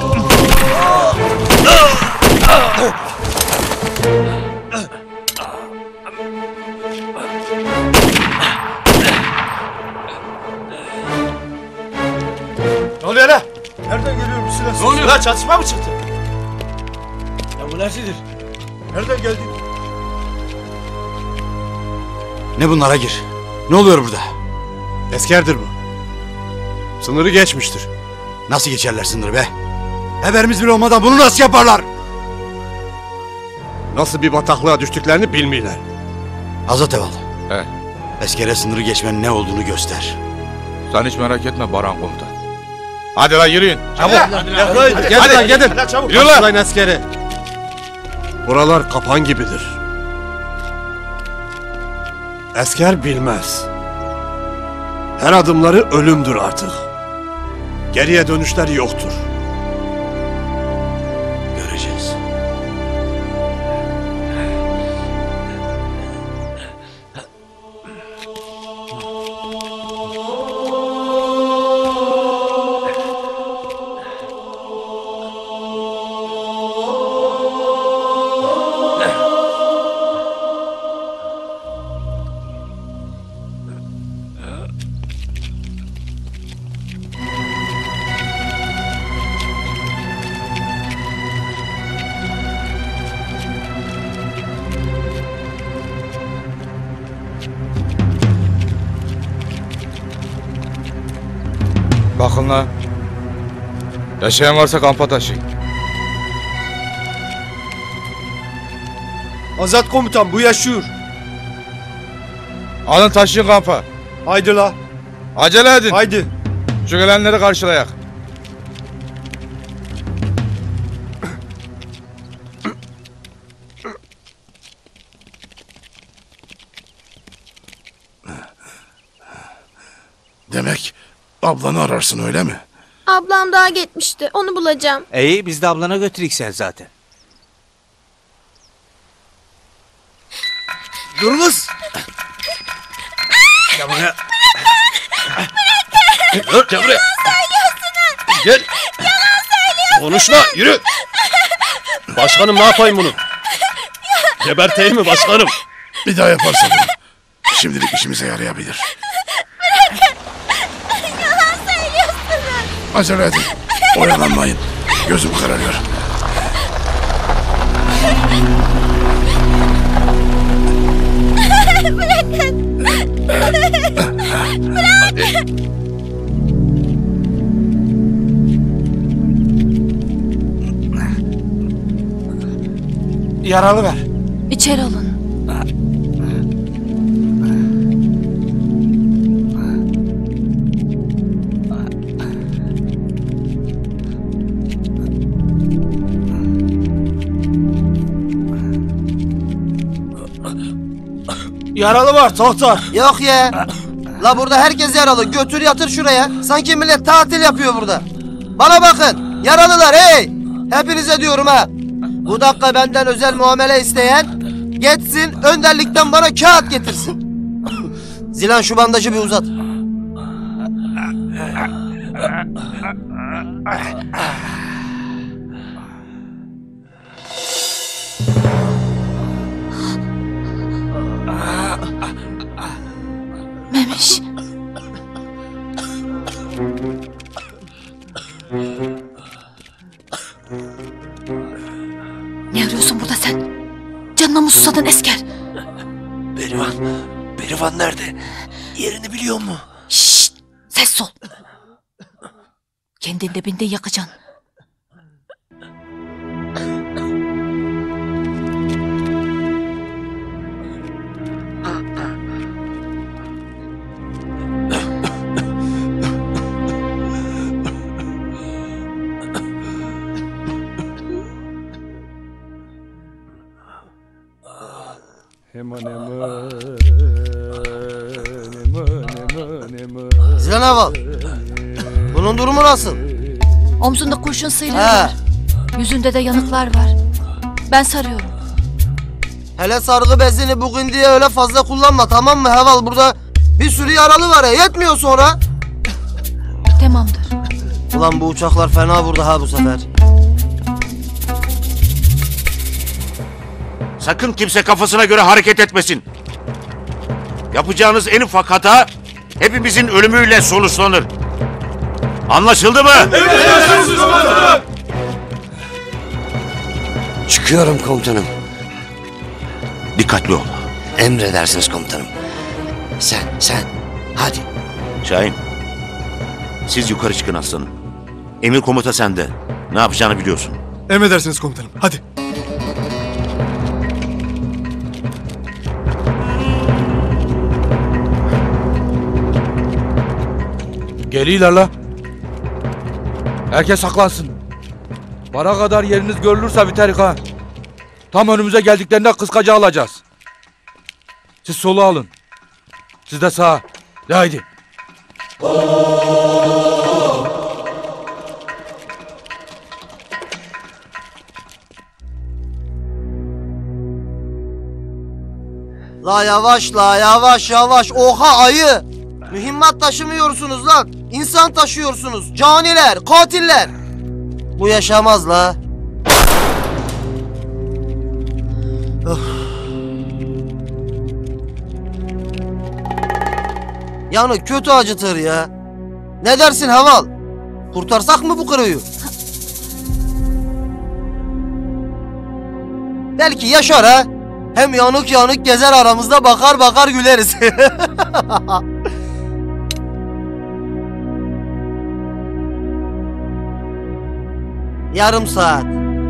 Ne oluyor lan? Nereden geliyor bu silah? Ne oluyor? Lan çatışma mı çıktı? Ya bu neresidir? Nereden geldi? Ne bunlara gir? Ne oluyor burada? Eskerdir bu. Sınırı geçmiştir. Nasıl geçerler sınırı be? Haberimiz bile olmadan bunu nasıl yaparlar? Nasıl bir bataklığa düştüklerini bilmiyorlar. Azat Eval. He. Eskere sınırı geçmenin ne olduğunu göster. Sen hiç merak etme Baran komutan. Hadi lan yürüyün. Çabuk. Hadi, hadi, hadi, hadi, hadi, hadi, hadi, gidin. hadi, çabuk. Yürü lan. Karşılayın askeri. Buralar kapan gibidir. Asker bilmez. Her adımları ölümdür artık. Geriye dönüşler yoktur. Göreceğiz. Bakın la. Yaşayan varsa kampa taşıyın. Azat komutan bu yaşıyor. Alın taşıyın kampa. Haydi la. Acele edin. Haydi. Şu gelenleri karşılayak. Demek ablanı ararsın öyle mi? Ablam daha gitmişti. Onu bulacağım. İyi biz de ablana götürük sen zaten. Durmaz. Gel buraya. Bırakın. Gel buraya. Söylüyorsunuz. Gel. Yalan söylüyorsunuz. Konuşma yürü. Başkanım ne yapayım bunu? Geberteyim mi başkanım? Bir daha yaparsa bunu. Şimdilik işimize yarayabilir. Bırakın. Yalan söylüyorsunuz. Acele edin. Oyalanmayın. Gözüm kararıyor. Bırakın. Bırakın. Yaralı ver. İçeri alın. Yaralı var Tohtar. Yok ya. La burada herkes yaralı. Götür yatır şuraya. Sanki millet tatil yapıyor burada. Bana bakın. Yaralılar hey. Hepinize diyorum ha. Bu dakika benden özel muamele isteyen geçsin önderlikten bana kağıt getirsin. Zilan şu bandajı bir uzat. Ne arıyorsun burada sen? Canına mı susadın Esker? Berivan, Berivan nerede? Yerini biliyor mu? Şşt! Ses ol. Kendin dibinde yakacaksın. Zilan Haval. Bunun durumu nasıl? Omzunda kurşun sıyrığı var. Yüzünde de yanıklar var. Ben sarıyorum. Hele sargı bezini bugün diye öyle fazla kullanma, tamam mı Haval? Burada bir sürü yaralı var ya, yetmiyor sonra. Tamamdır. Ulan bu uçaklar fena vurdu ha bu sefer. Sakın kimse kafasına göre hareket etmesin. Yapacağınız en ufak hata hepimizin ölümüyle sonuçlanır. Anlaşıldı mı? Emredersiniz komutanım. Çıkıyorum komutanım. Dikkatli ol. Emredersiniz komutanım. Sen, sen. Hadi. Şahin. Siz yukarı çıkın aslanım. Emir komuta sende. Ne yapacağını biliyorsun. Emredersiniz komutanım. Hadi. Geliyorlar la. Herkes saklansın. Para kadar yeriniz görülürse biterik ha. Tam önümüze geldiklerinde kıskaca alacağız. Siz solu alın. Siz de sağa. De haydi. La yavaş la yavaş yavaş. Oha ayı. Mühimmat taşımıyorsunuz lan. İnsan taşıyorsunuz. Caniler, katiller. Bu yaşamaz la. Öf. Yani kötü acıtır ya. Ne dersin Haval? Kurtarsak mı bu kırığı? Belki yaşar ha. Hem yanık yanık gezer aramızda, bakar bakar güleriz. Yarım saat.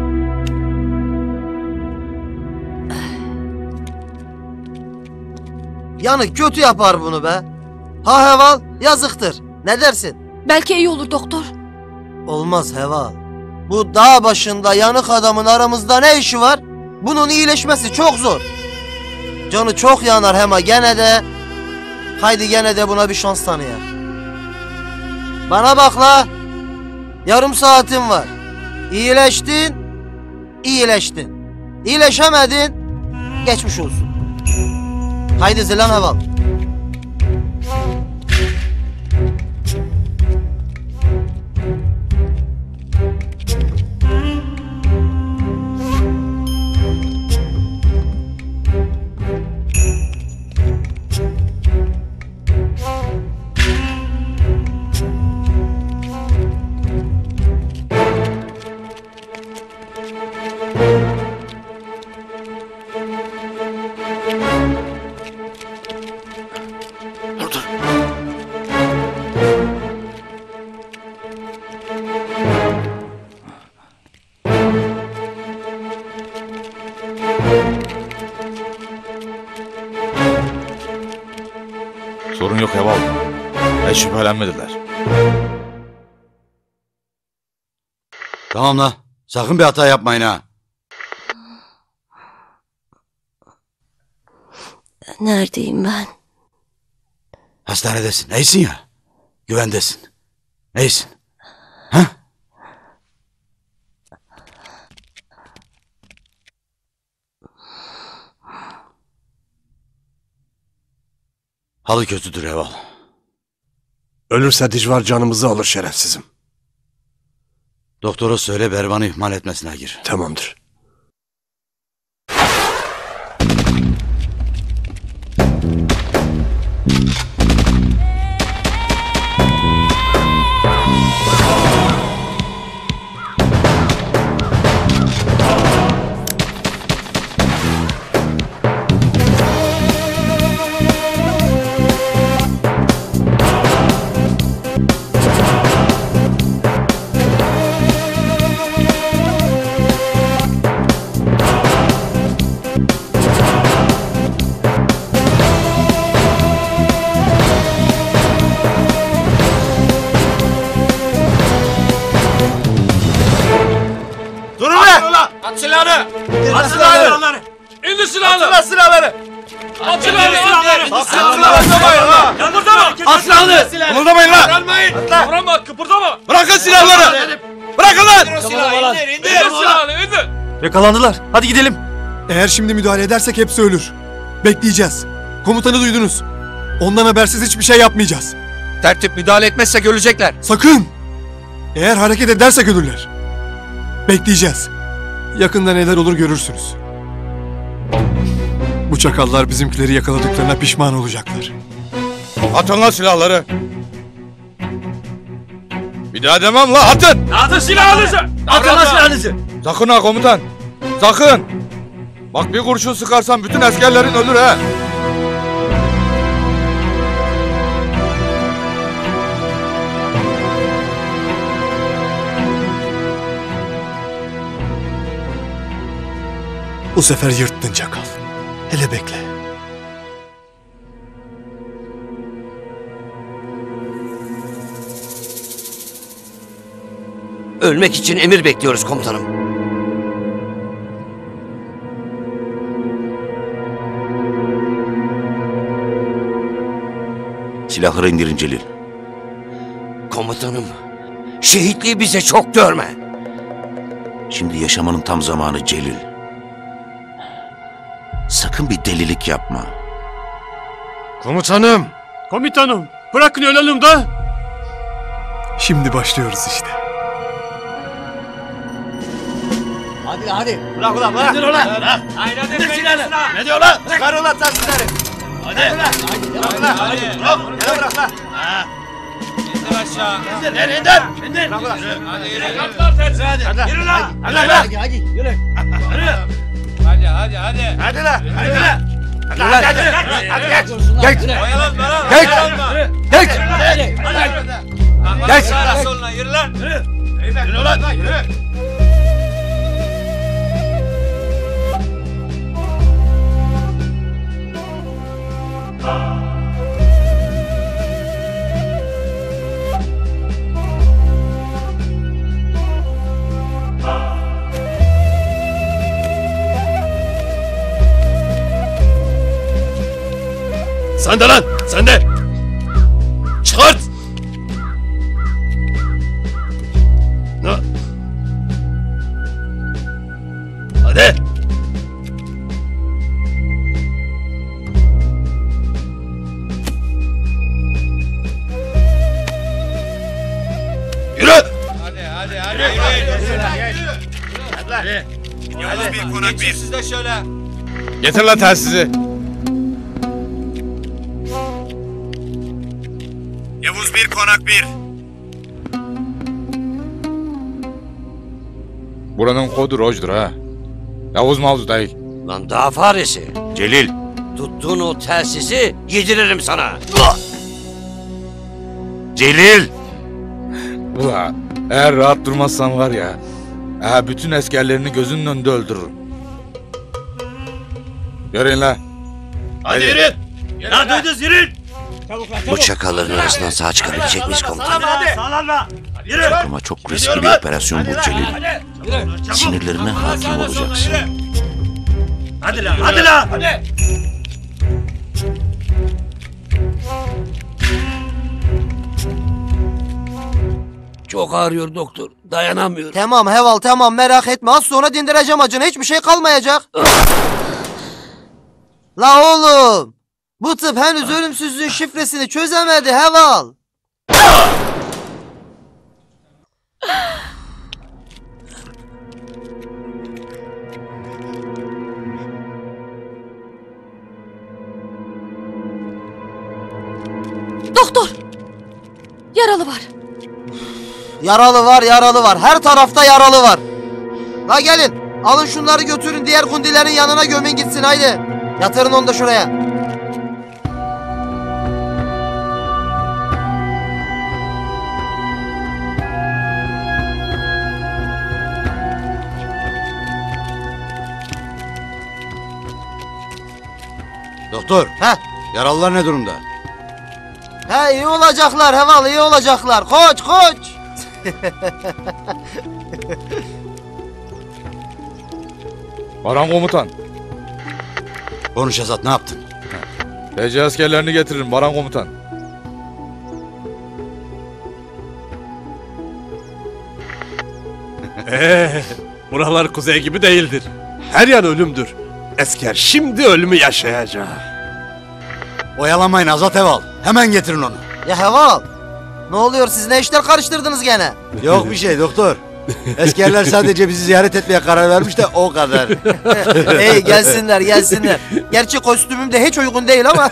Yani kötü yapar bunu be. Ha Heval, yazıktır. Ne dersin? Belki iyi olur doktor. Olmaz Heval. Bu dağ başında yanık adamın aramızda ne işi var? Bunun iyileşmesi çok zor. Canı çok yanar Hema, gene de... Haydi gene de buna bir şans tanıyar. Bana bak la. Yarım saatin var. İyileştin, iyileştin. İyileşemedin, geçmiş olsun. Haydi Zilan Haval. Sorun yok Heval. Hiç şüphelenmediler. Tamam la. Sakın bir hata yapmayın ha. Neredeyim ben? Hastanedesin. Neysin ya? Güvendesin. Neysin? Ha? Halı kötüdür Heval. Ölürse Dicvar canımızı alır şerefsizim. Doktora söyle Bervan'ı ihmal etmesine gir. Tamamdır. At silahını! At silahını! İndir silahını! At silahları! At silahını! At silahını! Kıpırdama! At silahını! Kıpırdamayın lan! Kıpırdamayın! Kıpırdama! Kıpırdama! Bırakın silahları! Bırakın lan! İndir o silahı! İndir! İndir silahını! İndir! Yakalandılar. Hadi gidelim. Eğer şimdi müdahale edersek hepsi ölür. Bekleyeceğiz. Komutanı duydunuz. Ondan habersiz hiçbir şey yapmayacağız. Tertip müdahale etmezsek ölecekler. Sakın! Eğer hareket edersek ölürler. Bekleyeceğiz. Yakında neler olur görürsünüz. Bu çakallar bizimkileri yakaladıklarına pişman olacaklar. Atın lan silahları. Bir daha demem la atın. Atın silahınızı. Atın lan silahınızı. Sakın ha komutan. Sakın. Bak bir kurşun sıkarsan bütün askerlerin ölür ha. Bu sefer yırttın çakal. Hele bekle. Ölmek için emir bekliyoruz komutanım. Silahları indirin Celil. Komutanım, şehitliği bize çok görme. Şimdi yaşamanın tam zamanı Celil. Sakın bir delilik yapma. Komutanım. Komutanım, bırakın ölelim de. Şimdi başlıyoruz işte. Hadi hadi. Bırak ulan bırak. İndir ulan. Hayır hadi. İndir silahını. Ne diyor lan? Çıkar ulan tasları. Hadi. Hadi. Bırak ulan. Hadi. Bırak. Gel bırak lan. İndir aşağı. İndir. İndir. İndir. İndir. Bırak ulan. Hadi yürü. Kalklar tersi hadi. Hadi. Yürü lan. Hadi lan. Hadi hadi. Yürü. Yürü. Hadi hadi hadi. Hadi lan. Hadi lan. Hadi hadi. Hadi hadi geç. Geç. Oyalanma lan. Geç. Geç. Hadi. Hadi. Geç. Soluna yürü lan. Yürü. Yürü lan. Yürü. Sen de lan! Sen de! Çıkart! Ne? Hadi! Yürü! Hadi hadi hadi. Hadi. Yavuz bir konak bir. Siz de şöyle. Getir lan telsizi. Yavuz bir konak bir. Buranın kodu Roj'dur ha. Yavuz Mavuz değil. Lan daha faresi. Celil. Tuttuğun o telsizi yediririm sana. Celil. Ula eğer rahat durmazsan var ya. Ha, bütün askerlerini gözünün önünde öldürürüm. Görün la. Hadi yürü! Ya duydunuz yürüyün. Bu çakalların arasından sağ çıkabilecek miyiz komutanım? Sağlanma. Yürü. Çok ama çok riskli bir operasyon bu Celil. Sinirlerine hakim olacaksın. Hadi lan hadi lan. Hadi. Çok ağrıyor doktor. Dayanamıyorum. Tamam Heval tamam merak etme. Az sonra dindireceğim acını. Hiçbir şey kalmayacak. La oğlum. Bu tıp henüz ölümsüzlüğün şifresini çözemedi Heval. Doktor! Yaralı var. Yaralı var yaralı var. Her tarafta yaralı var. La gelin. Alın şunları götürün diğer kundilerin yanına gömün gitsin haydi. Yatırın onu da şuraya. Doktor. Heh. Yaralılar ne durumda? He iyi olacaklar Heval iyi olacaklar. Koç koç. Baran komutan. Konuş Azat, ne yaptın? P C askerlerini getiririm Baran komutan. Ee, buralar kuzey gibi değildir. Her yan ölümdür. Esker şimdi ölümü yaşayacak. Oyalamayın Azat Eval. Hemen getirin onu. Ya Heval. Ne oluyor, siz ne işler karıştırdınız gene? Yok bir şey doktor. Askerler sadece bizi ziyaret etmeye karar vermiş de o kadar. Hey gelsinler gelsinler. Gerçi kostümüm de hiç uygun değil ama.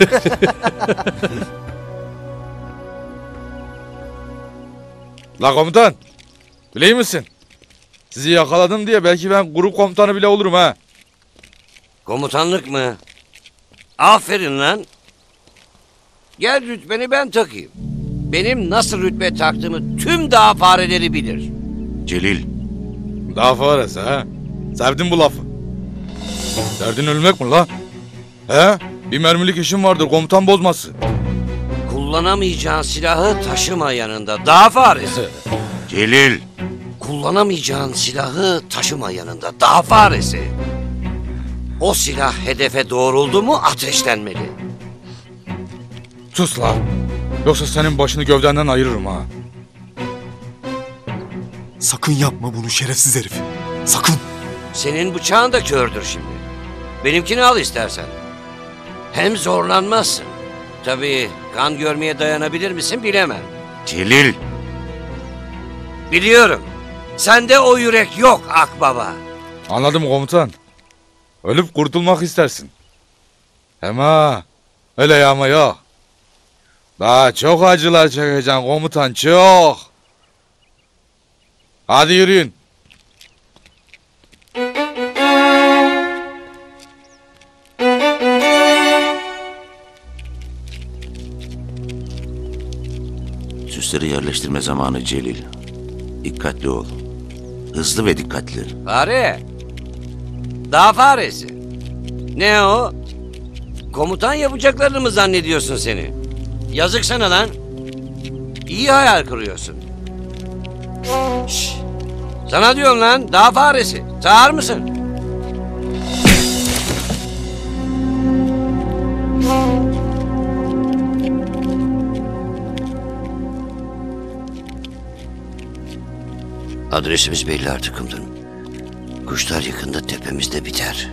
La komutan. Bileyim misin? Sizi yakaladım diye belki ben grup komutanı bile olurum ha. Komutanlık mı? Aferin lan. Gel rütbeni ben takayım. Benim nasıl rütbe taktığımı tüm dağ fareleri bilir. Celil. Dağ faresi ha? Sevdim bu lafı. Derdin ölmek mi la? He? Bir mermilik işim vardır, komutan bozması. Kullanamayacağın silahı taşıma yanında dağ faresi. Celil. Kullanamayacağın silahı taşıma yanında dağ faresi. O silah hedefe doğruldu mu ateşlenmeli. Sus la. Yoksa senin başını gövdenden ayırırım ha. Sakın yapma bunu şerefsiz herif. Sakın. Senin bıçağın da kördür şimdi. Benimkini al istersen. Hem zorlanmazsın. Tabii kan görmeye dayanabilir misin bilemem. Celil. Biliyorum. Sende o yürek yok akbaba. Anladım komutan. Ölüp kurtulmak istersin. Hem ha. Öyle yağma yok. Daha çok acılar çekeceksin komutan, çok. Hadi yürüyün. Süsleri yerleştirme zamanı Celil. Dikkatli ol. Hızlı ve dikkatli. Fare. Dağ faresi. Ne o? Komutan yapacaklarını mı zannediyorsun seni? Yazık sana lan. İyi hayal kuruyorsun. Şşş. Sana diyorum lan, dağ faresi. Sağır mısın? Adresimiz belli artık komutanım. Kuşlar yakında tepemizde biter.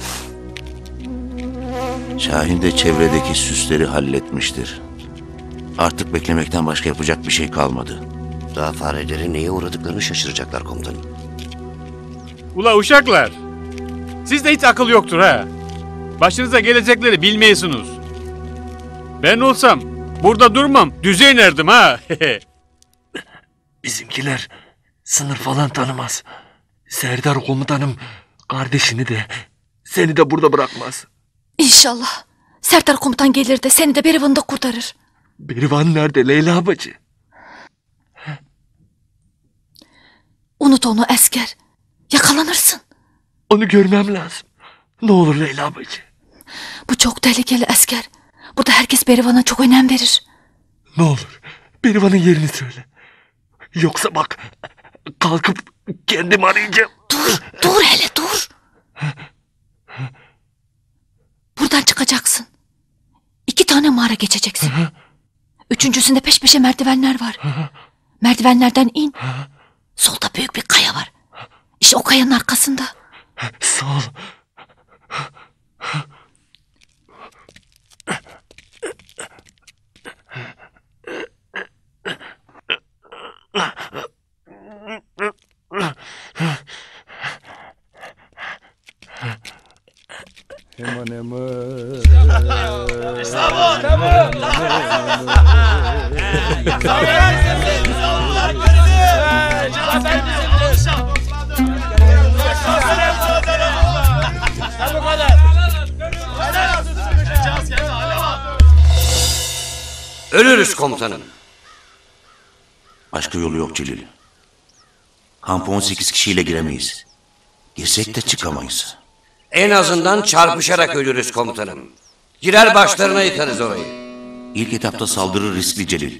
Şahin de çevredeki süsleri halletmiştir. Artık beklemekten başka yapacak bir şey kalmadı. Dağ fareleri neye uğradıklarını şaşıracaklar komutanım. Ula uşaklar. Sizde hiç akıl yoktur ha. Başınıza gelecekleri bilmeyisunuz. Ben olsam burada durmam, düze inerdim ha. Bizimkiler sınır falan tanımaz. Serdar komutanım kardeşini de seni de burada bırakmaz. İnşallah. Serdar komutan gelir de seni de Berivan'da kurtarır. Berivan nerede Leyla bacı? Unut onu asker. Yakalanırsın. Onu görmem lazım. Ne olur Leyla bacı. Bu çok tehlikeli asker. Burada herkes Berivan'a çok önem verir. Ne olur Berivan'ın yerini söyle. Yoksa bak kalkıp kendim arayacağım. Dur, dur hele dur. Buradan çıkacaksın. İki tane mağara geçeceksin. Üçüncüsünde peş peşe merdivenler var. Merdivenlerden in. Solda büyük bir kaya var. İşte o kayanın arkasında. Sağ ol. Hemen hemen. Ölürüz komutanım. Başka yolu yok Celil. Kampa on sekiz kişiyle giremeyiz. Girsek de çıkamayız. En azından çarpışarak ölürüz komutanım. Girer başlarına yıkarız orayı. İlk etapta saldırı riskli Celil.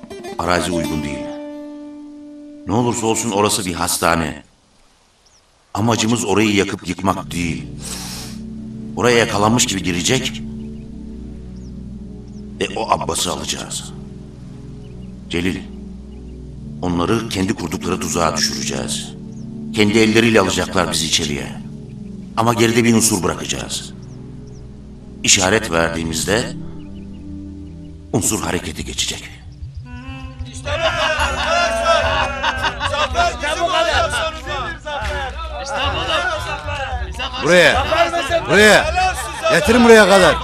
Arazi uygun değil. Ne olursa olsun orası bir hastane. Amacımız orayı yakıp yıkmak değil. Oraya yakalanmış gibi girecek ve o Abbas'ı alacağız. Celil, onları kendi kurdukları tuzağa düşüreceğiz. Kendi elleriyle alacaklar bizi içeriye. Ama geride bir unsur bırakacağız. İşaret verdiğimizde unsur harekete geçecek. Buraya. Buraya. Getirin buraya kadar.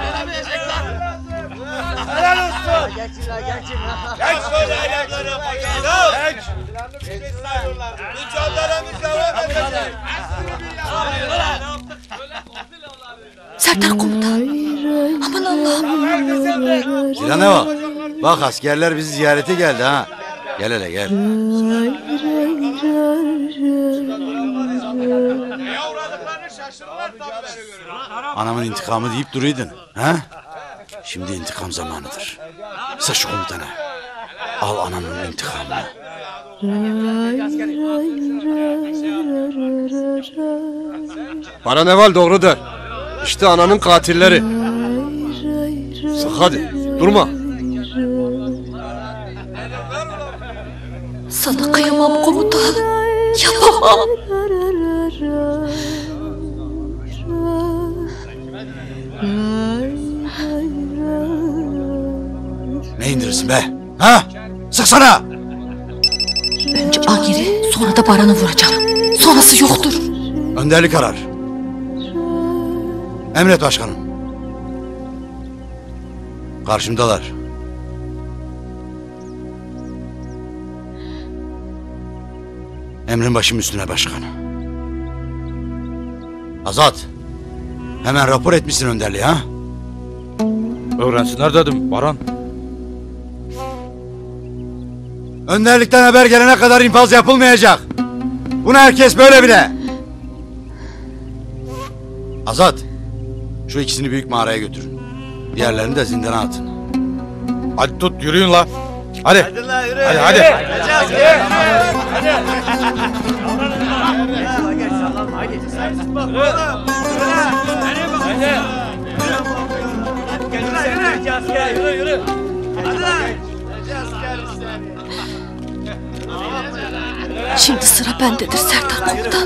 Helal olsun. Geçin la geçin la. Geç şöyle ayakları yapacağız. Geç. Mücadelemiz devam edecek. Serdar komutan. Aman Allah'ım. Silah ne var? Bak askerler bizi ziyarete geldi ha. Gel hele gel. Anamın intikamı deyip duruydun. Ha? Şimdi intikam zamanıdır. Sık şu komutana. Al anamın intikamını. Bana Neval doğru der. İşte ananın katilleri. Sık hadi. Durma. Sana kıyamam komutan. Yapamam. Ne indirirsin be? Ha? Sıksana! Önce Agir'i sonra da Baran'ı vuracağım. Sonrası yoktur. Önderlik karar. Emret başkanım. Karşımdalar. Emrin başım üstüne başkan. Azat. Hemen rapor etmişsin önderliği ha? Öğrensinler dedim Baran. Önderlikten haber gelene kadar infaz yapılmayacak. Bunu herkes böyle bile. Azat. Şu ikisini büyük mağaraya götürün. Diğerlerini de zindana atın. Hadi tut yürüyün la. Hadi. Hadi la yürü. Hadi hadi. Hadi. Yürü yürü. Şimdi sıra bendedir Serdar komutan.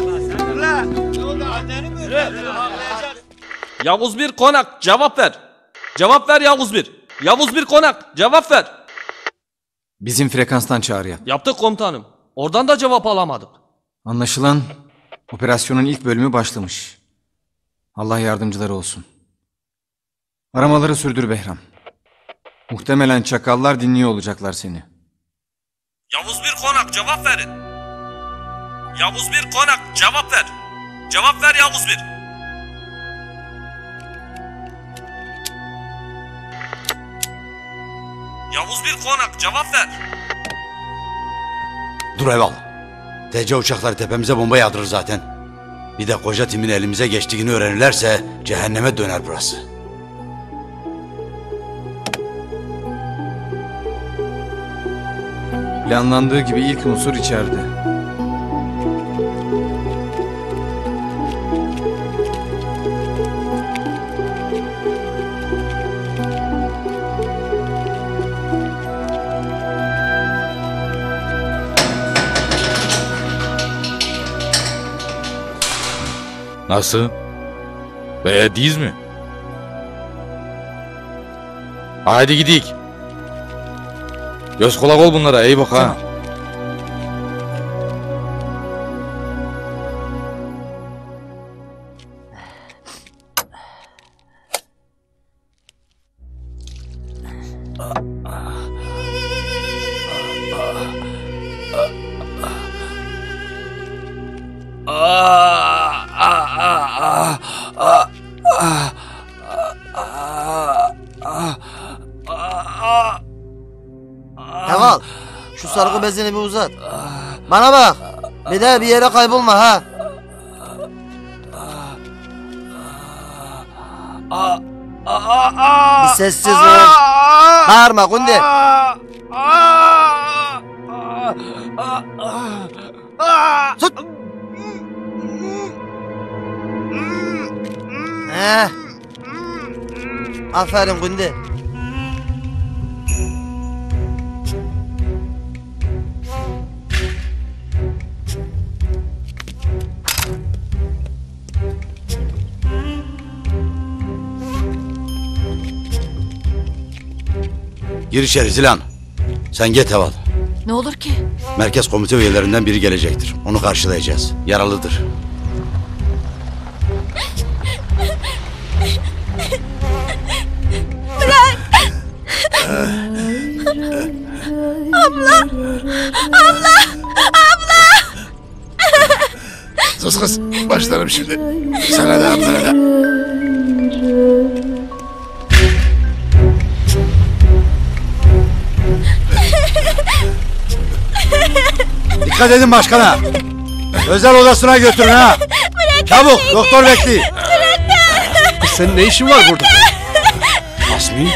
Yavuz bir konak cevap ver. Cevap ver Yavuz bir. Yavuz bir konak cevap ver. Bizim frekanstan çağrı yap. Yaptık komutanım. Oradan da cevap alamadık. Anlaşılan operasyonun ilk bölümü başlamış. Allah yardımcıları olsun. Aramaları sürdür Behram. Muhtemelen çakallar dinliyor olacaklar seni. Yavuz bir konak cevap verin. Yavuz bir konak cevap ver. Cevap ver Yavuz bir. Yavuz bir konak cevap ver. Dur Eval. T C uçakları tepemize bomba yağdırır zaten. Bir de koca timin elimize geçtiğini öğrenirlerse cehenneme döner burası. Planlandığı gibi ilk unsur içeride. Nasıl? Beğendiyiz mi? Haydi gidik. Göz kulak ol bunlara, iyi bak ha. Heval, şu sargı bezini bir uzat. Bana bak, bir de bir yere kaybolma ha. Bir sessiz ol. Bağırma Gundi. Tut. Heh. Aferin Gündü. Gir içeri Zilan. Sen git Heval. Ne olur ki? Merkez komite üyelerinden biri gelecektir. Onu karşılayacağız. Yaralıdır. Bırak. Abla. Abla. Abla. Sus kız. Başlarım şimdi. Sana da ablana da. Dikkat edin başkana. Özel odasına götürün ha. Çabuk doktor bekliyor. Kız senin ne işin var burada? Asmi.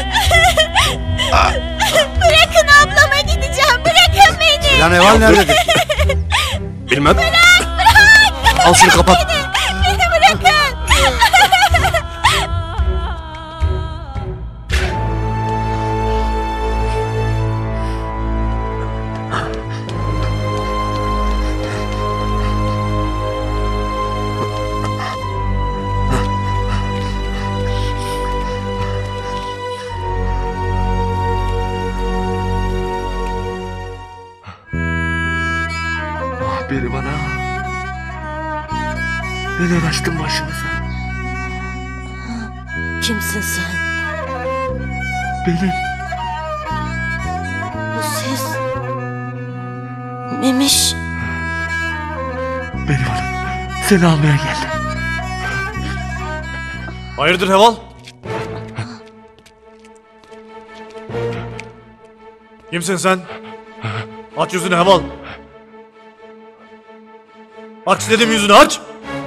Bırakın ablama gideceğim. Bırakın beni. Lan Heval nerededir? Bilmem. Bırak bırak. Al şunu kapat. Beni, beni bırakın. Benim ana. Neler açtın başımıza. Kimsin sen? Benim. Bu ses... Memiş. Benim anam. Seni almaya geldim. Hayırdır Heval? Kimsin sen? Aç yüzünü Heval. Aç dedim, yüzünü aç.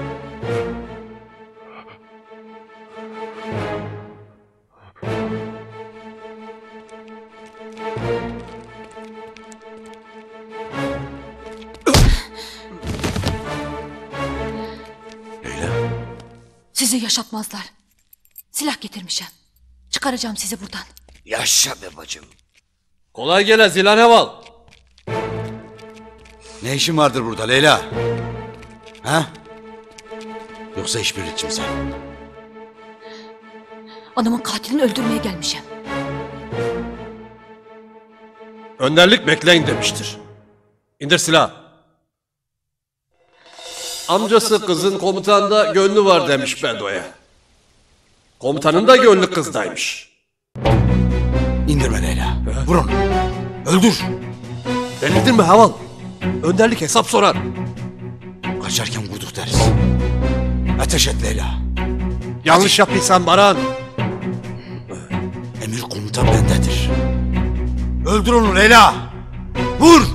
Sizi yaşatmazlar. Silah getirmişim. Çıkaracağım sizi buradan. Yaşa be bacım. Kolay gele Zilan Heval. Ne işin vardır burada Leyla? Ha? Yoksa işbirlikçi misin? Anamın katilini öldürmeye gelmişim. Önderlik bekleyin demiştir. İndir silahı. Amcası kızın komutanda gönlü var demiş Bedo'ya. Komutanın da gönlü kızdaymış. İndirme Leyla. Vurun. Öldür. Delirdin mi Heval? Önderlik hesap sorar. Kaçarken vurduk deriz. Ateş et Leyla. Yanlış yapıysan Baran. Emir komutan bendedir. Öldür onu Leyla. Vur.